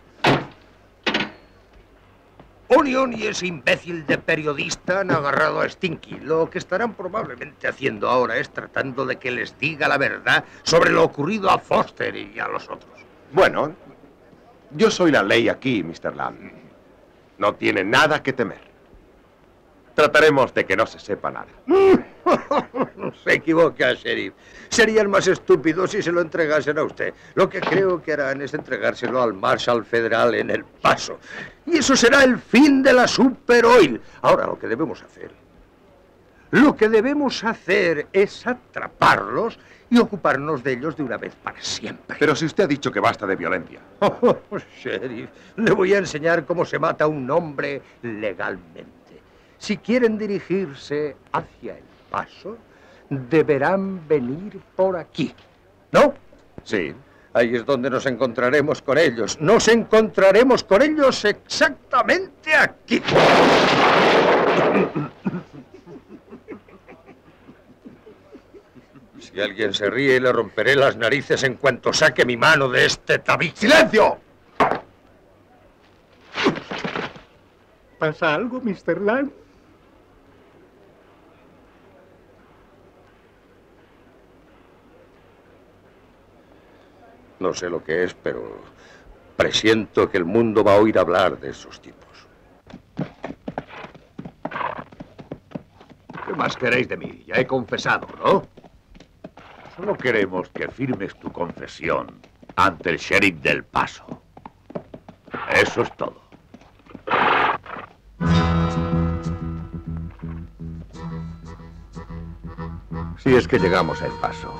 Onion y ese imbécil de periodista han agarrado a Stinky. Lo que estarán probablemente haciendo ahora es tratando de que les diga la verdad sobre lo ocurrido a Foster y a los otros. Bueno, yo soy la ley aquí, mister Lamb. No tiene nada que temer. Trataremos de que no se sepa nada. Se equivoca, sheriff. Serían más estúpidos si se lo entregasen a usted. Lo que creo que harán es entregárselo al Marshal Federal en El Paso. Y eso será el fin de la Super Oil. Ahora, lo que debemos hacer... Lo que debemos hacer es atraparlos y ocuparnos de ellos de una vez para siempre. Pero si usted ha dicho que basta de violencia. Oh, sheriff, le voy a enseñar cómo se mata a un hombre legalmente. Si quieren dirigirse hacia El Paso, deberán venir por aquí, ¿no? Sí. Ahí es donde nos encontraremos con ellos. Nos encontraremos con ellos exactamente aquí. Si alguien se ríe, le romperé las narices en cuanto saque mi mano de este tabique. ¡Silencio! ¿Pasa algo, mister Lamb? No sé lo que es, pero presiento que el mundo va a oír hablar de esos tipos. ¿Qué más queréis de mí? Ya he confesado, ¿no? Solo queremos que firmes tu confesión ante el sheriff del Paso. Eso es todo. Si es que llegamos a El Paso.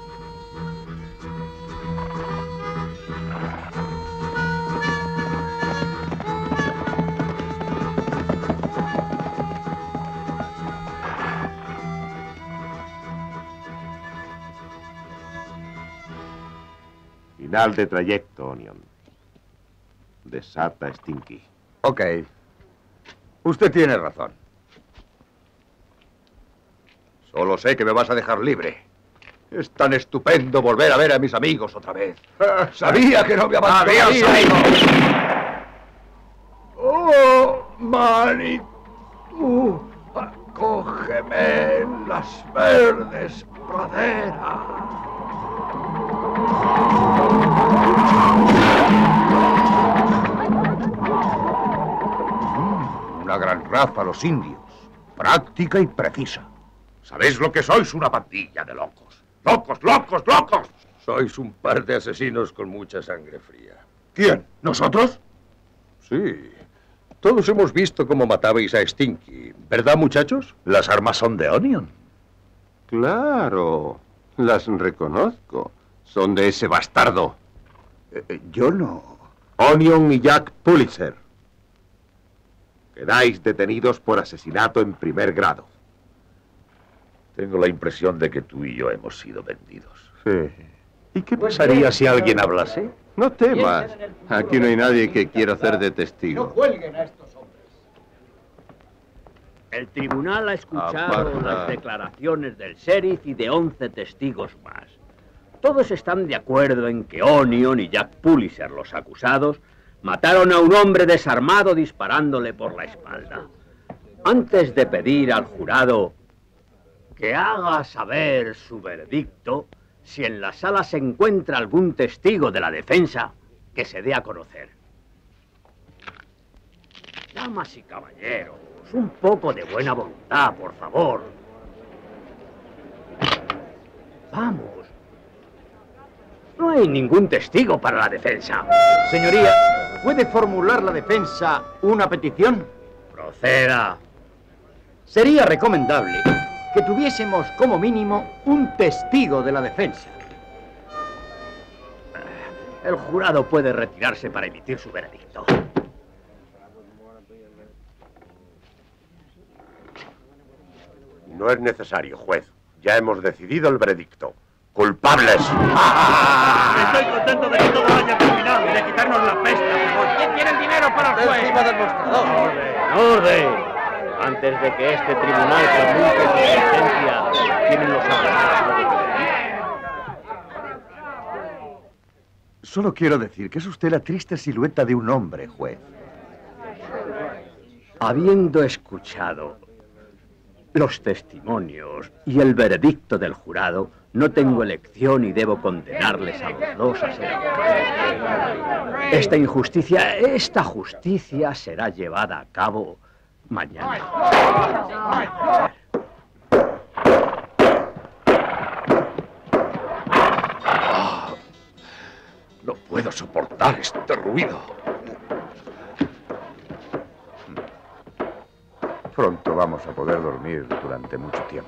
Final de trayecto, Onion. Desata Stinky. Ok. Usted tiene razón. Solo sé que me vas a dejar libre. Es tan estupendo volver a ver a mis amigos otra vez. Sabía que no me abandonarías. ¡Adiós, amigos! ¡Oh, Manny! Tú, acógeme en las verdes praderas. Una gran raza a los indios. Práctica y precisa. ¿Sabéis lo que sois? Una pandilla de locos. ¡Locos, locos, locos! Sois un par de asesinos con mucha sangre fría. ¿Quién? ¿Nosotros? Sí. Todos hemos visto cómo matabais a Stinky, ¿verdad, muchachos? Las armas son de Onion. Claro. Las reconozco. Son de ese bastardo. Eh, yo no. Onion y Jack Pulitzer. Quedáis detenidos por asesinato en primer grado. Tengo la impresión de que tú y yo hemos sido vendidos. Sí. ¿Y qué pasaría si alguien hablase? No temas. Aquí no hay nadie que quiera hacer de No testigo. cuelguen a estos hombres. El tribunal ha escuchado Aparta. las declaraciones del sheriff y de once testigos más. Todos están de acuerdo en que Onion y Jack Pulitzer, los acusados, mataron a un hombre desarmado disparándole por la espalda. Antes de pedir al jurado que haga saber su veredicto, Si en la sala se encuentra algún testigo de la defensa, que se dé a conocer. Damas y caballeros, un poco de buena voluntad, por favor. Vamos. No hay ningún testigo para la defensa. Señoría, ¿puede formular la defensa una petición? Proceda. Sería recomendable que tuviésemos como mínimo un testigo de la defensa. El jurado puede retirarse para emitir su veredicto. No es necesario, juez. Ya hemos decidido el veredicto. ¡Culpables! Estoy contento de que todo haya terminado y de quitarnos la peste. ¿Quién quiere el dinero para el juez? Encima del mostrador. ¡Orden! ¡Orden! Antes de que este tribunal promulgue su sentencia, tienen los abogados. Solo quiero decir que es usted la triste silueta de un hombre, juez. Habiendo escuchado los testimonios y el veredicto del jurado, no tengo elección y debo condenarles a los dos a ser ahorcados. Esta injusticia, esta justicia será llevada a cabo mañana. Oh, no puedo soportar este ruido. Pronto vamos a poder dormir durante mucho tiempo.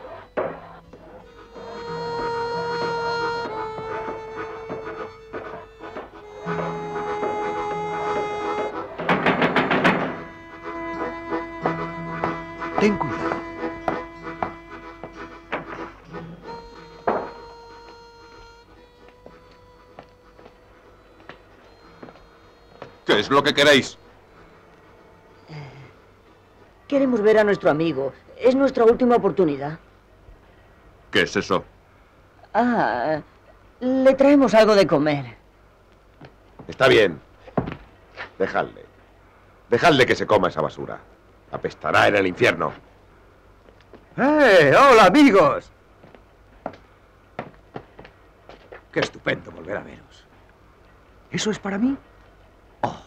Ten cuidado. ¿Qué es lo que queréis? Queremos ver a nuestro amigo. Es nuestra última oportunidad. ¿Qué es eso? Ah, le traemos algo de comer. Está bien. Dejadle. Dejadle que se coma esa basura. Apestará en el infierno. ¡Eh! ¡Hola, amigos! Qué estupendo volver a veros. ¿Eso es para mí? Oh.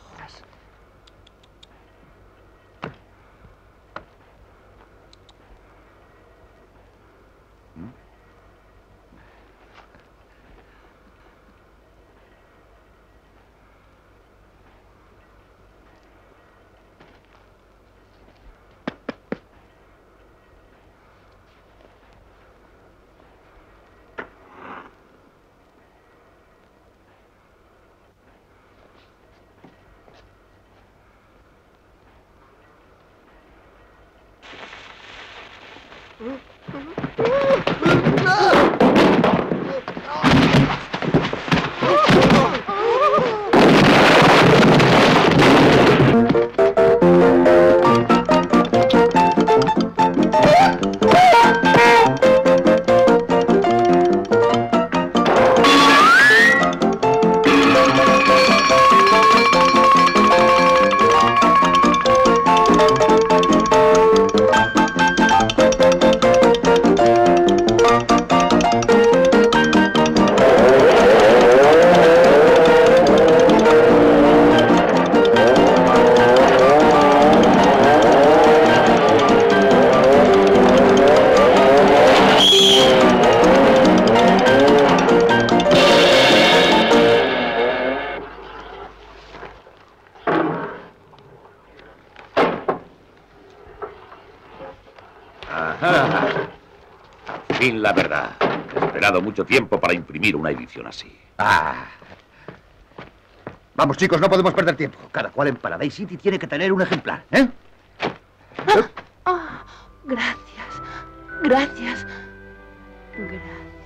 fin la verdad. He esperado mucho tiempo para imprimir una edición así. Ah. Vamos, chicos, no podemos perder tiempo. Cada cual en Paradise City tiene que tener un ejemplar, ¿eh? Oh, gracias. Gracias. Gracias.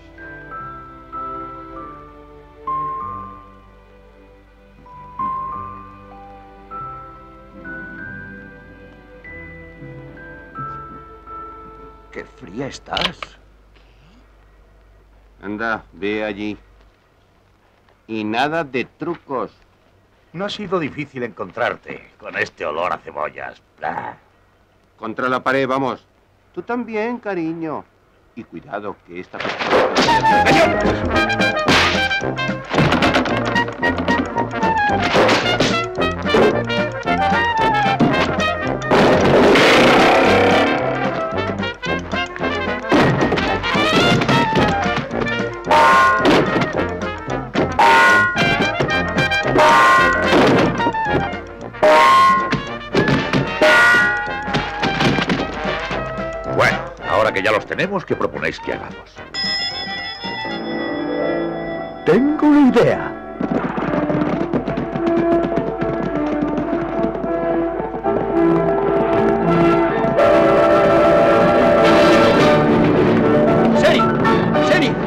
¡Qué fría estás! Anda, ve allí. Y nada de trucos. No ha sido difícil encontrarte con este olor a cebollas. Ah. Contra la pared, vamos. Tú también, cariño. Y cuidado que esta... Bueno, ahora que ya los tenemos, ¿qué proponéis que hagamos? Tengo una idea. ¡Sheriff! ¡Sheriff!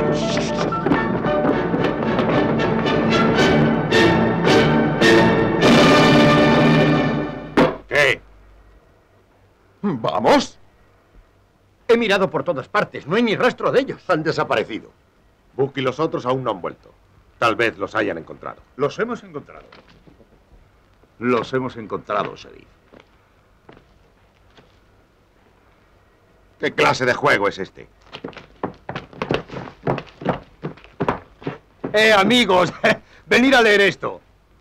¿Qué? ¿Vamos? He mirado por todas partes, no hay ni rastro de ellos. Han desaparecido. Buck y los otros aún no han vuelto. Tal vez los hayan encontrado. Los hemos encontrado. Los hemos encontrado, sheriff. ¿Qué clase de juego es este? ¡Eh, amigos! ¡Venid a leer esto!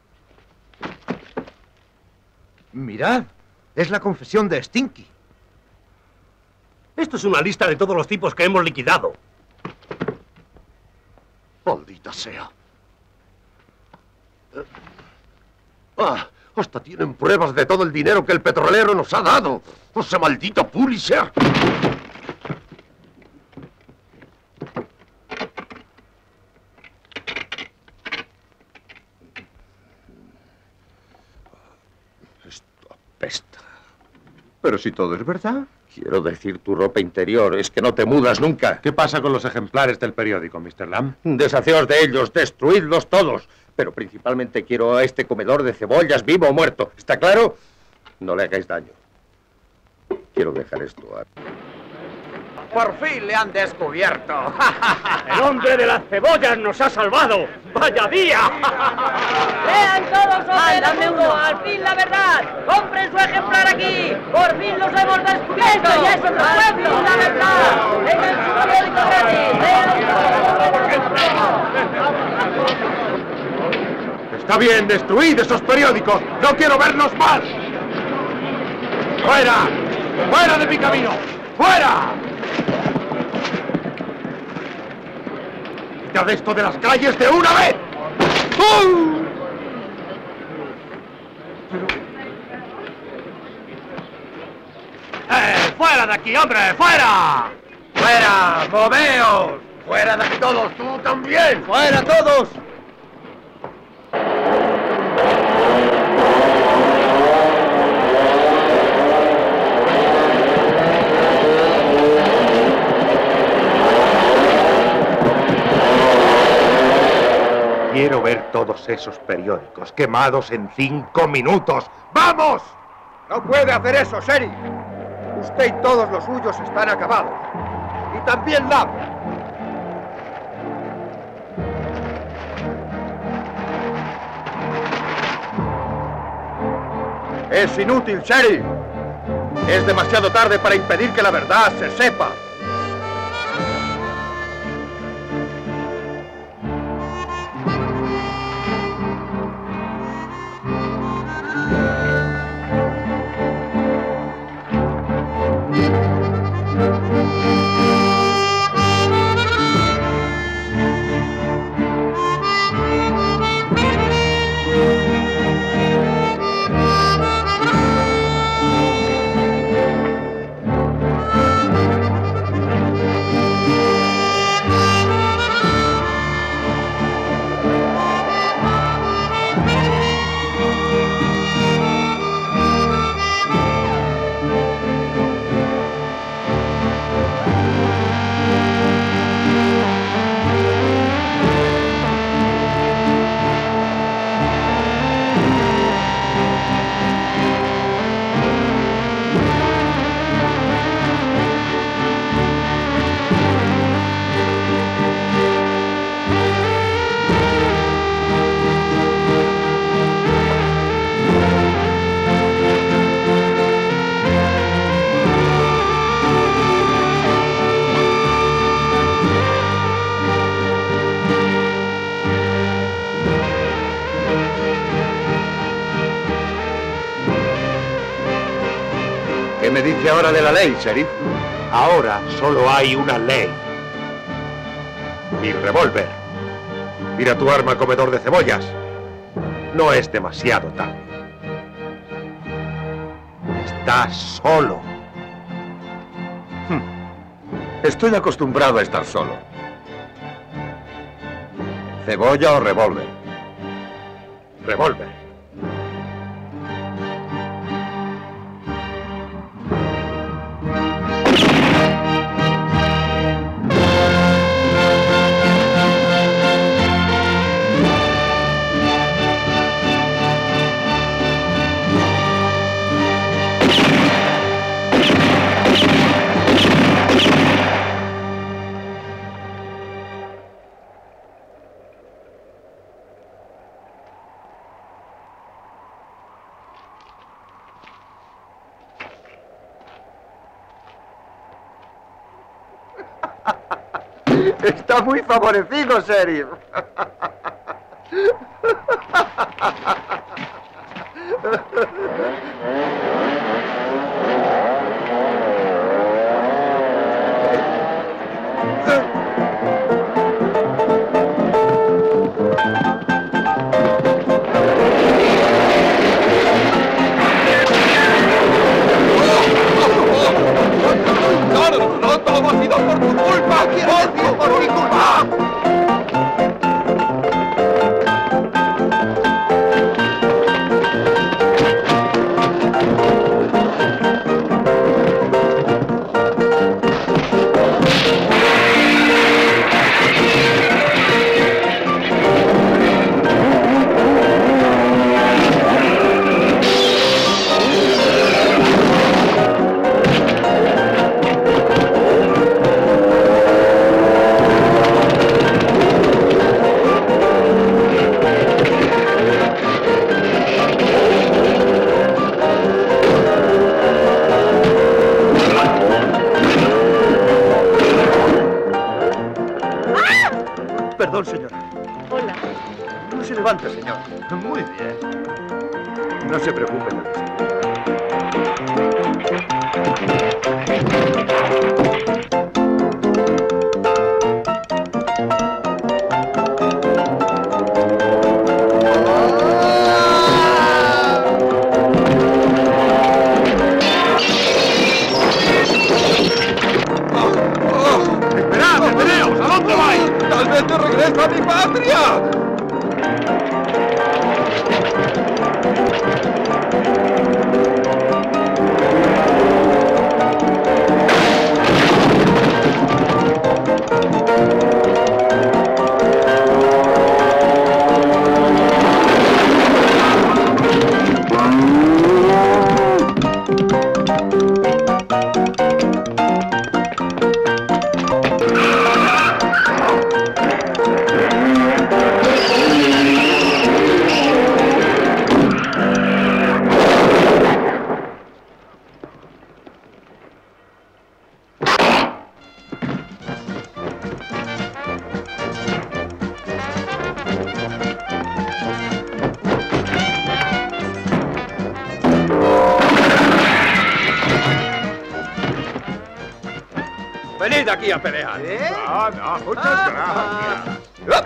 Mirad, es la confesión de Stinky. Esto es una lista de todos los tipos que hemos liquidado. Maldita sea. Ah, hasta tienen pruebas de todo el dinero que el petrolero nos ha dado. ¡Ese maldito Pulitzer! Esto apesta. Pero si todo es verdad. Quiero decir, tu ropa interior, es que no te mudas nunca. ¿Qué pasa con los ejemplares del periódico, mister Lamb? Deshaceos de ellos, destruidlos todos. Pero principalmente quiero a este comedor de cebollas, vivo o muerto. ¿Está claro? No le hagáis daño. Quiero dejar esto a... Por fin le han descubierto. ¡El hombre de las cebollas nos ha salvado! ¡Vaya día! ¡Lean todos sobre el asunto! ¡Al fin la verdad! ¡Compren su ejemplar aquí! ¡Por fin los hemos descubierto! ¡Esto ya es otro pueblo! ¡Al fin la verdad! ¡Tengan su periódico gratis! ¡Lean! Está bien, destruid esos periódicos. ¡No quiero verlos más! ¡Fuera! ¡Fuera de mi camino! ¡Fuera! ¡Quitad esto de las calles de una vez! ¡Uh! ¡Eh! ¡Fuera de aquí, hombre! ¡Fuera! ¡Fuera! ¡Moveos! ¡Fuera de aquí todos! ¡Tú también! ¡Fuera todos! Quiero ver todos esos periódicos quemados en cinco minutos. ¡Vamos! No puede hacer eso, Sheriff. Usted y todos los suyos están acabados. Y también Lamb. Es inútil, Sheriff. Es demasiado tarde para impedir que la verdad se sepa. me dice ahora de la ley, sheriff? Ahora solo hay una ley. Mi revólver. Mira tu arma, comedor de cebollas. No es demasiado tarde. Estás solo. Estoy acostumbrado a estar solo. ¿Cebolla o revólver? Revólver. Está muy favorecido, sheriff. No, no, no, todo ha sido por tu culpa. Quiero decir, por mi culpa. Perdón, señora. Hola. No se levanta, señor. Muy bien. No se preocupe, ¡Esperad, deteneos! ¿A dónde vais? ¡Tal vez te regreso a mi patria! Venid aquí a pelear. ¿Eh? No, no, muchas gracias.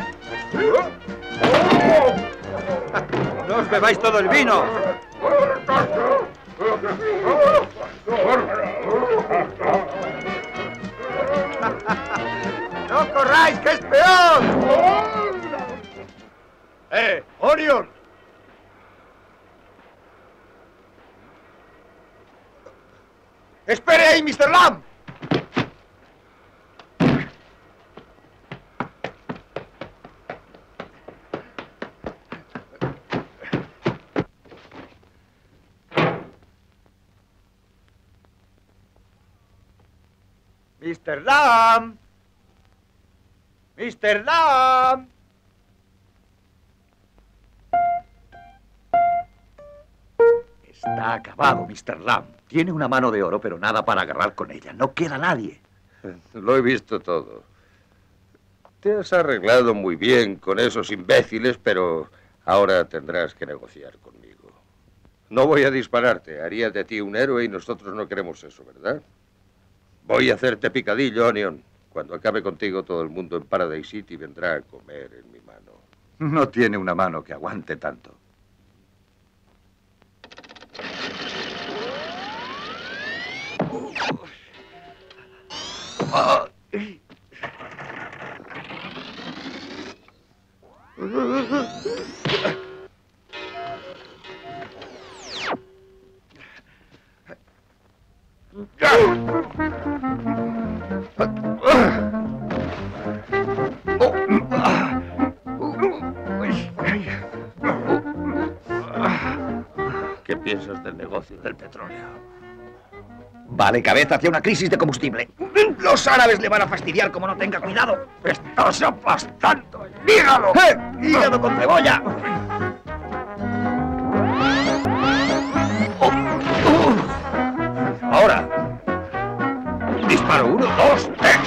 No os bebáis todo el vino. ¡No corráis, que es peor! ¡Eh, Orion! ¡Espere ahí, mister Lamb! mister Lamb. mister Lamb. Está acabado, mister Lamb. Tiene una mano de oro, pero nada para agarrar con ella. No queda nadie. Lo he visto todo. Te has arreglado muy bien con esos imbéciles, pero ahora tendrás que negociar conmigo. No voy a dispararte. Haría de ti un héroe y nosotros no queremos eso, ¿verdad? Voy a hacerte picadillo, Onion. Cuando acabe contigo, todo el mundo en Paradise City vendrá a comer en mi mano. No tiene una mano que aguante tanto. Ah. ¿Qué piensas del negocio del petróleo? Vale, cabeza hacia una crisis de combustible. Los árabes le van a fastidiar como no tenga cuidado. ¡Estás aplastando el hígado! ¡Eh! ¡Hígado con cebolla! Oh, oh. Ahora. Disparo uno, dos, tres.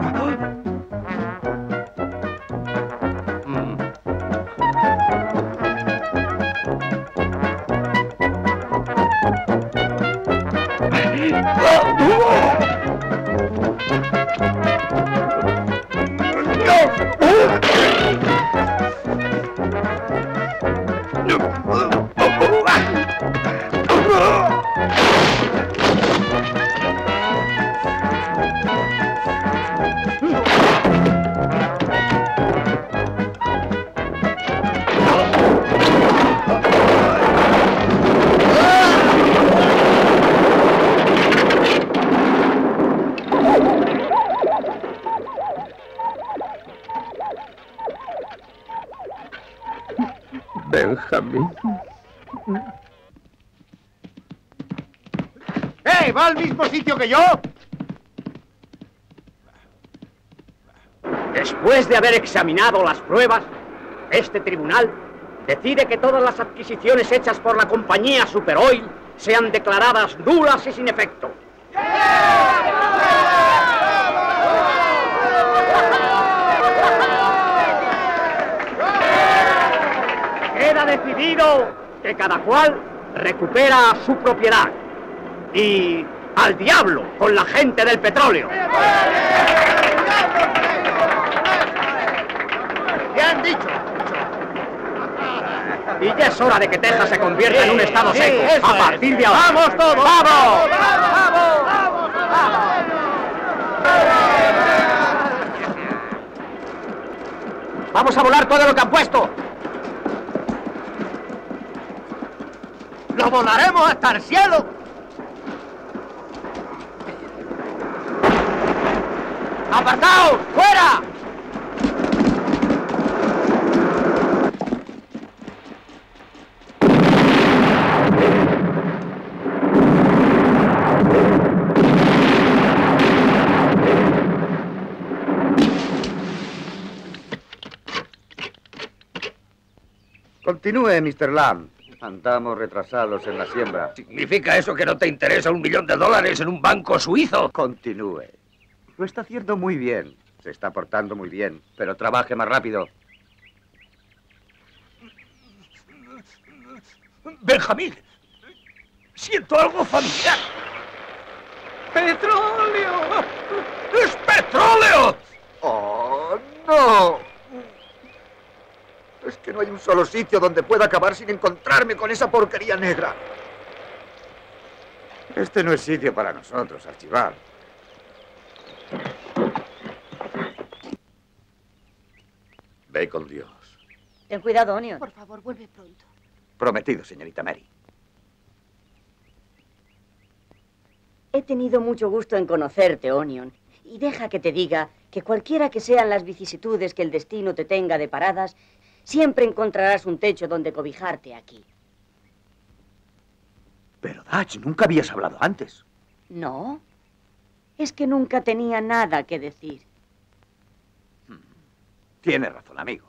Benjamín. ¡Eh! ¿Va al mismo sitio que yo? Después de haber examinado las pruebas, este tribunal decide que todas las adquisiciones hechas por la compañía Super Oil sean declaradas nulas y sin efecto. Queda decidido que cada cual recupera su propiedad. Y al diablo con la gente del petróleo. Bien dicho. Y ya es hora de que Texas se convierta en un estado Sí, seco. eso A partir de ahora. ¡Vamos todos! ¡Vamos! ¡Vamos! ¡Vamos! ¡Vamos a volar todo lo que han puesto! ¡Lo volaremos hasta el cielo! ¡Apartaos! ¡Fuera! Continúe, mister Lamb. Andamos retrasados en la siembra. ¿Significa eso que no te interesa un millón de dólares en un banco suizo? Continúe. Lo está haciendo muy bien. Se está portando muy bien. Pero trabaje más rápido. Benjamín, siento algo familiar. ¡Petróleo! ¡Es petróleo! ¡Oh, no! Es que no hay un solo sitio donde pueda acabar sin encontrarme con esa porquería negra. Este no es sitio para nosotros, Archibald. Ve con Dios. Ten cuidado, Onion. Por favor, vuelve pronto. Prometido, señorita Mary. He tenido mucho gusto en conocerte, Onion. Y deja que te diga que cualquiera que sean las vicisitudes que el destino te tenga deparadas, siempre encontrarás un techo donde cobijarte aquí. Pero, Dutch, nunca habías hablado antes. ¿No? Es que nunca tenía nada que decir. Tiene razón, amigo.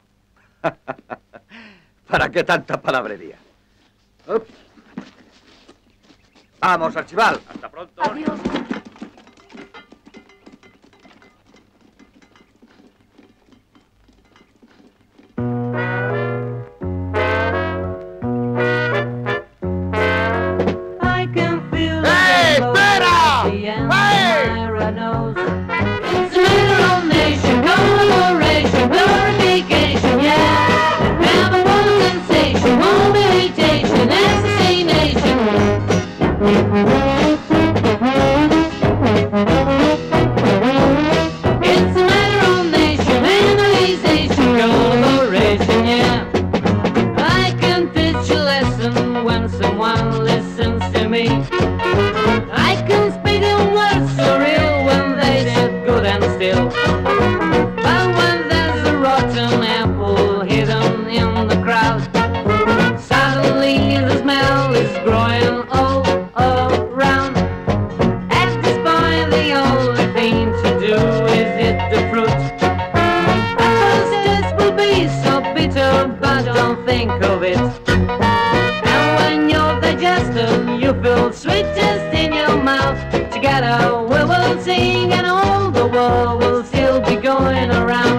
¿Para qué tanta palabrería? Ups. Vamos, Archibald. Hasta pronto. Adiós. It's a matter of nationalization, collaboration, yeah. I can teach a lesson when someone listens to me. I can speak the words so real when they said good and still. But when there's a rotten apple hidden in the crowd, suddenly the smell is growing all around. At this point the only thing to do is eat the fruit. At first it will be so bitter, but don't think of it. And when you're digested, you feel sweet taste in your mouth. Together we will sing and all the world will still be going around.